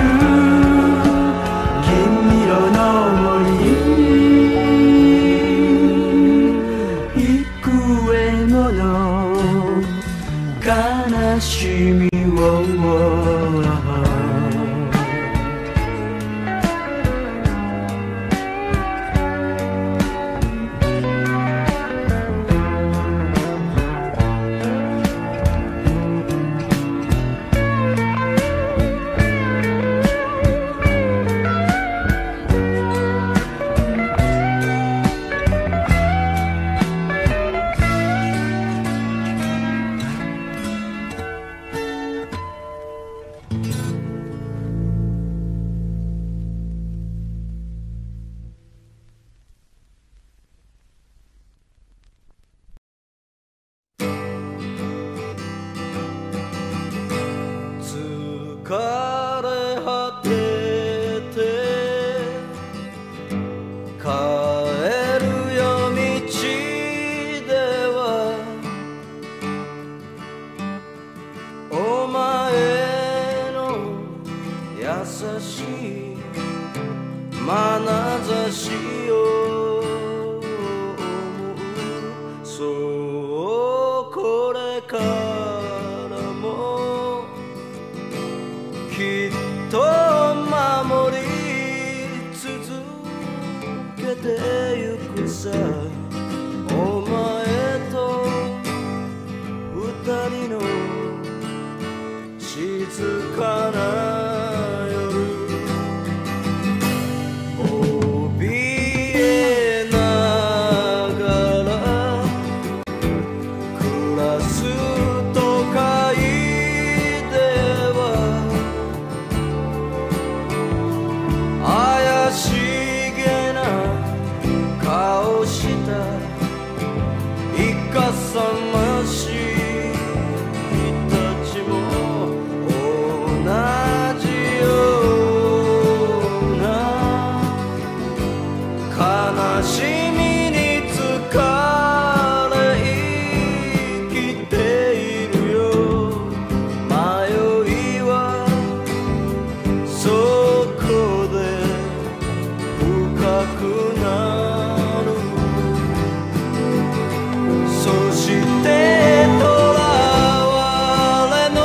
銀色の森、幾重もの悲しみを、疲れ果てて帰る夜道では、お前の優しい眼差しを思う、そうこれからもきっと守り続けてゆくさ、お前と二人の静かな夜、怯えながら暮らす都会では、怪しげな顔したイカさましい人たちも同じような悲しみに疲れ生きているよ、迷いはそこで深くなる。そして囚われの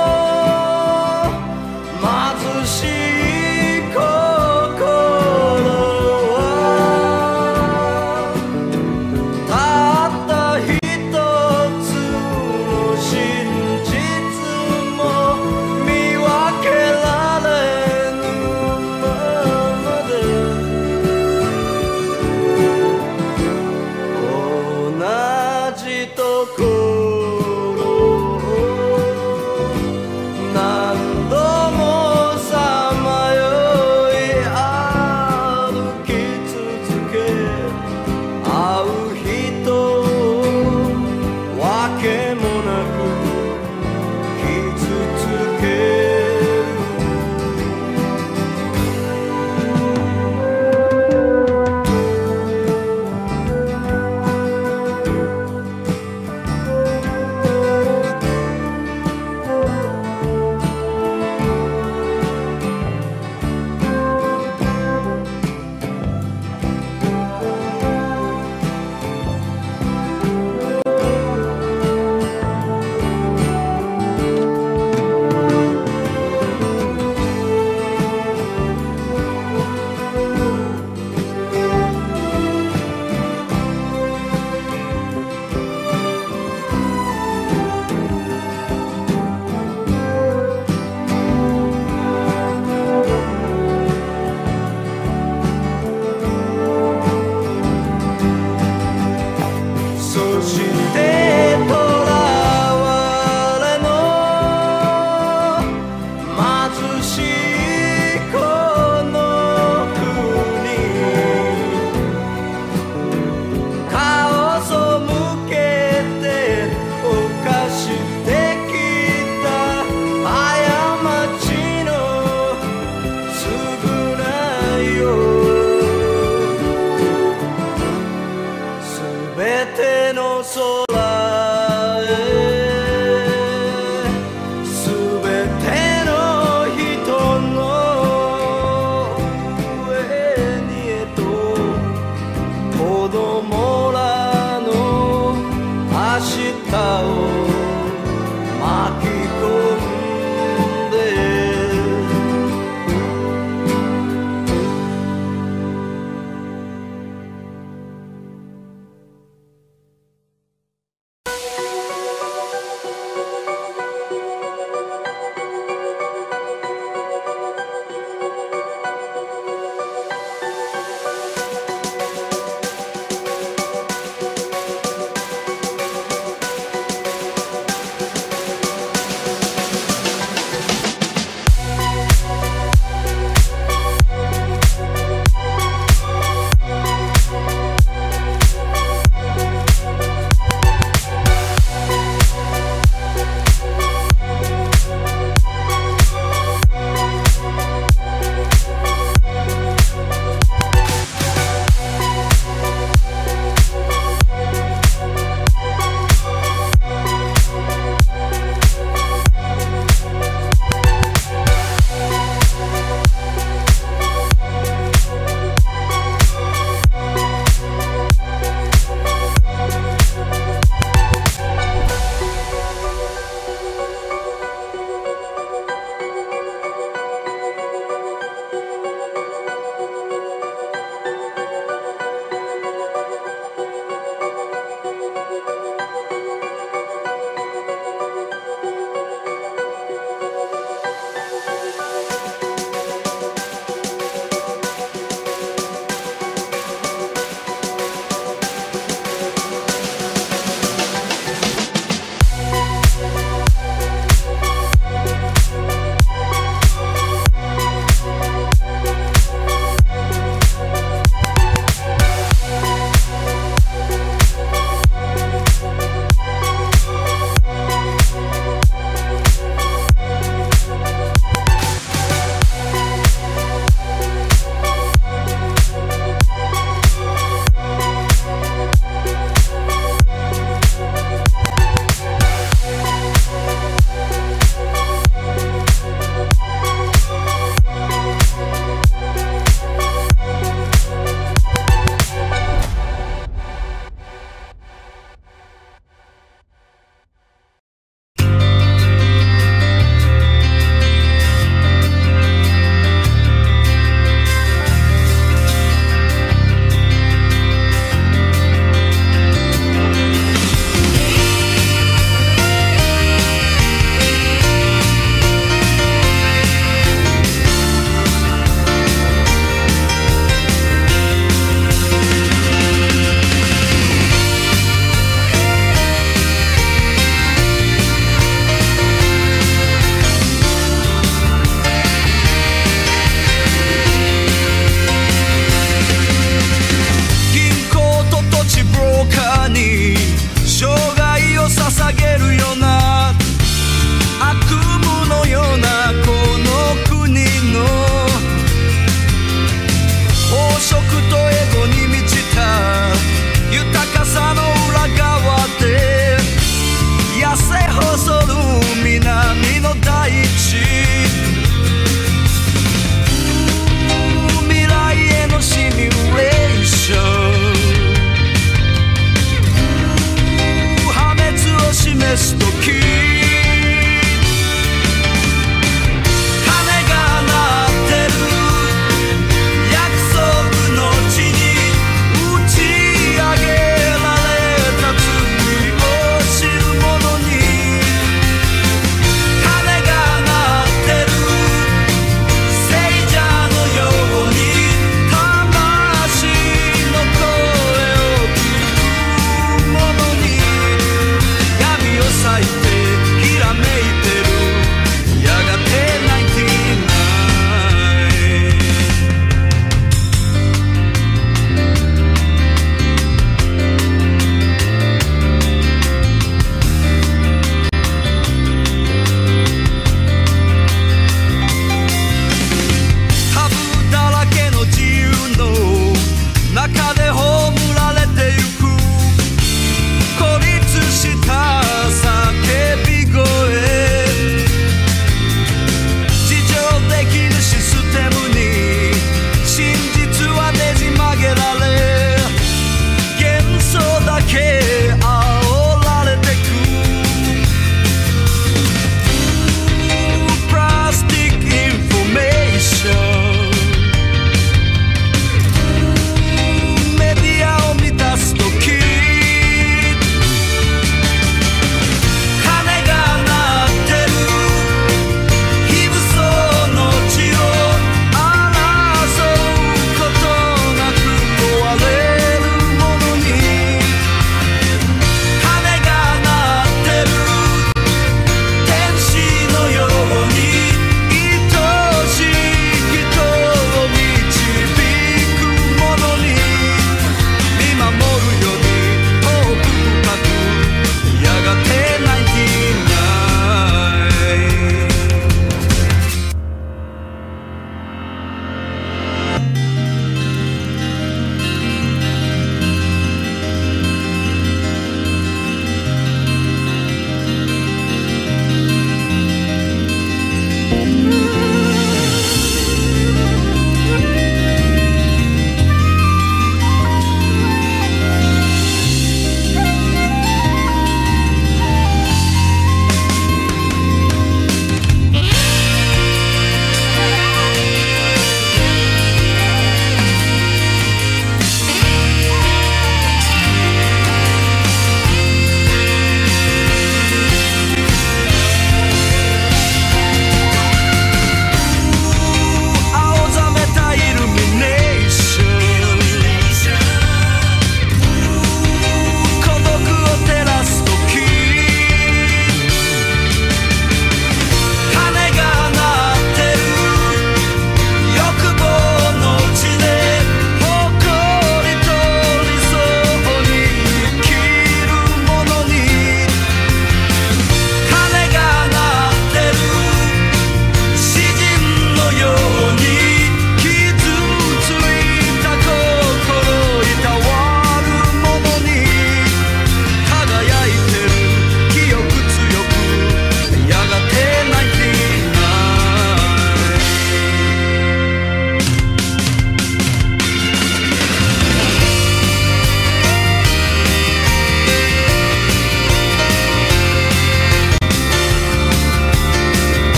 貧しい心はたった一つの真実も見分けられぬままで、同じところを何度もさまよい歩き続け、会う人をわけもなく傷つける。そして囚われの貧しいこの国、顔背けて犯してきた過ちの償いを、すべての空へ、すべての人の上にへと、子供らの明日を巻き込んで、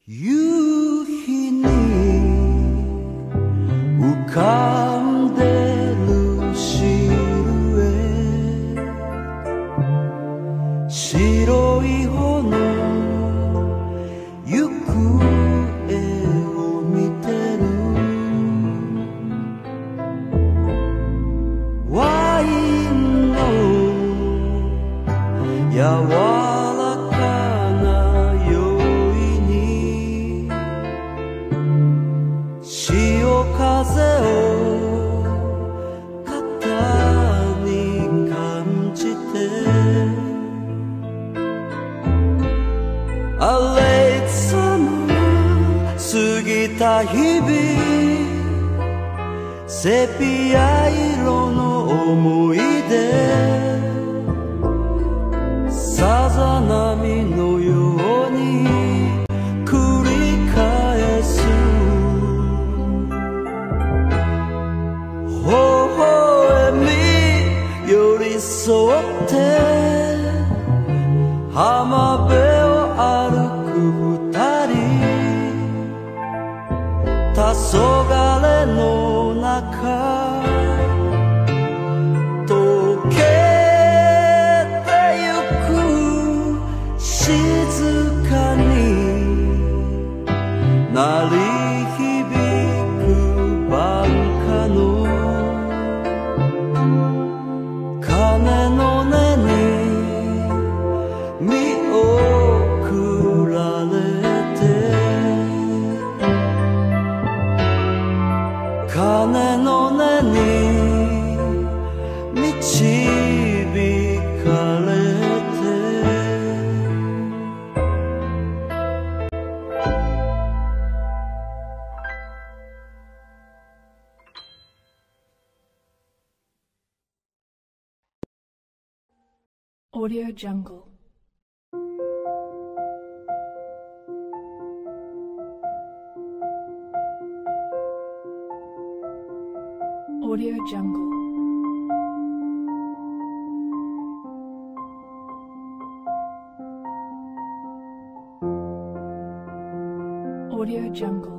夕日に浮かんでるシルエ白い炎行方を見てるワインの柔らかな酔いに潮風を肩に感じてあれいつも過ぎた日々セピア色の思い出さざ波のように繰り返す微笑み寄り添って浜辺を歩く二人黄昏の中溶けてゆく静かに鳴り響く晩夏の鐘の音に見送られて鐘の音に導かれて Audio Jungle. Audio Jungle. Audio Jungle.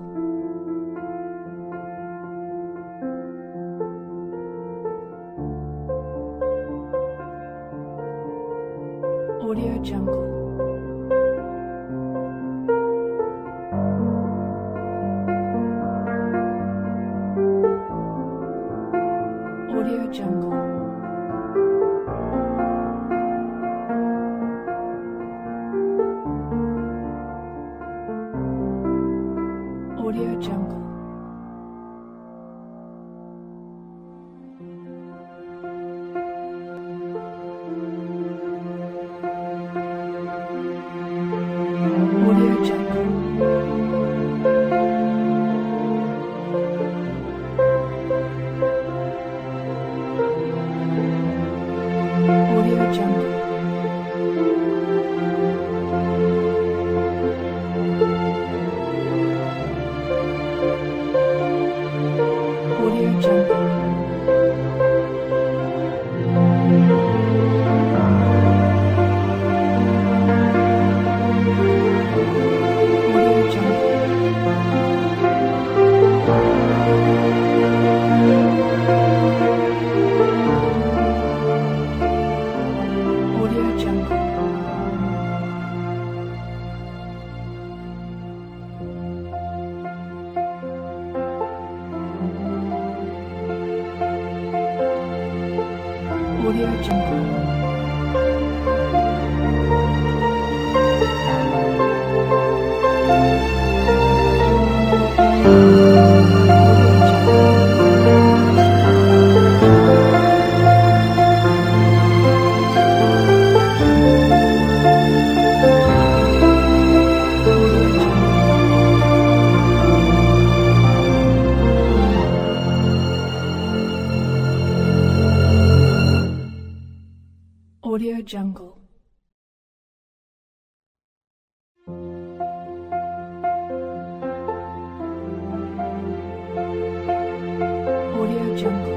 Audio Jungle. Audio Jungle. Audio Jungle. Audio Jungle. Audio Jungle. Audio Jungle. Audio Jungle. Audio Jungle. Audio Jungle. Audio Jungle.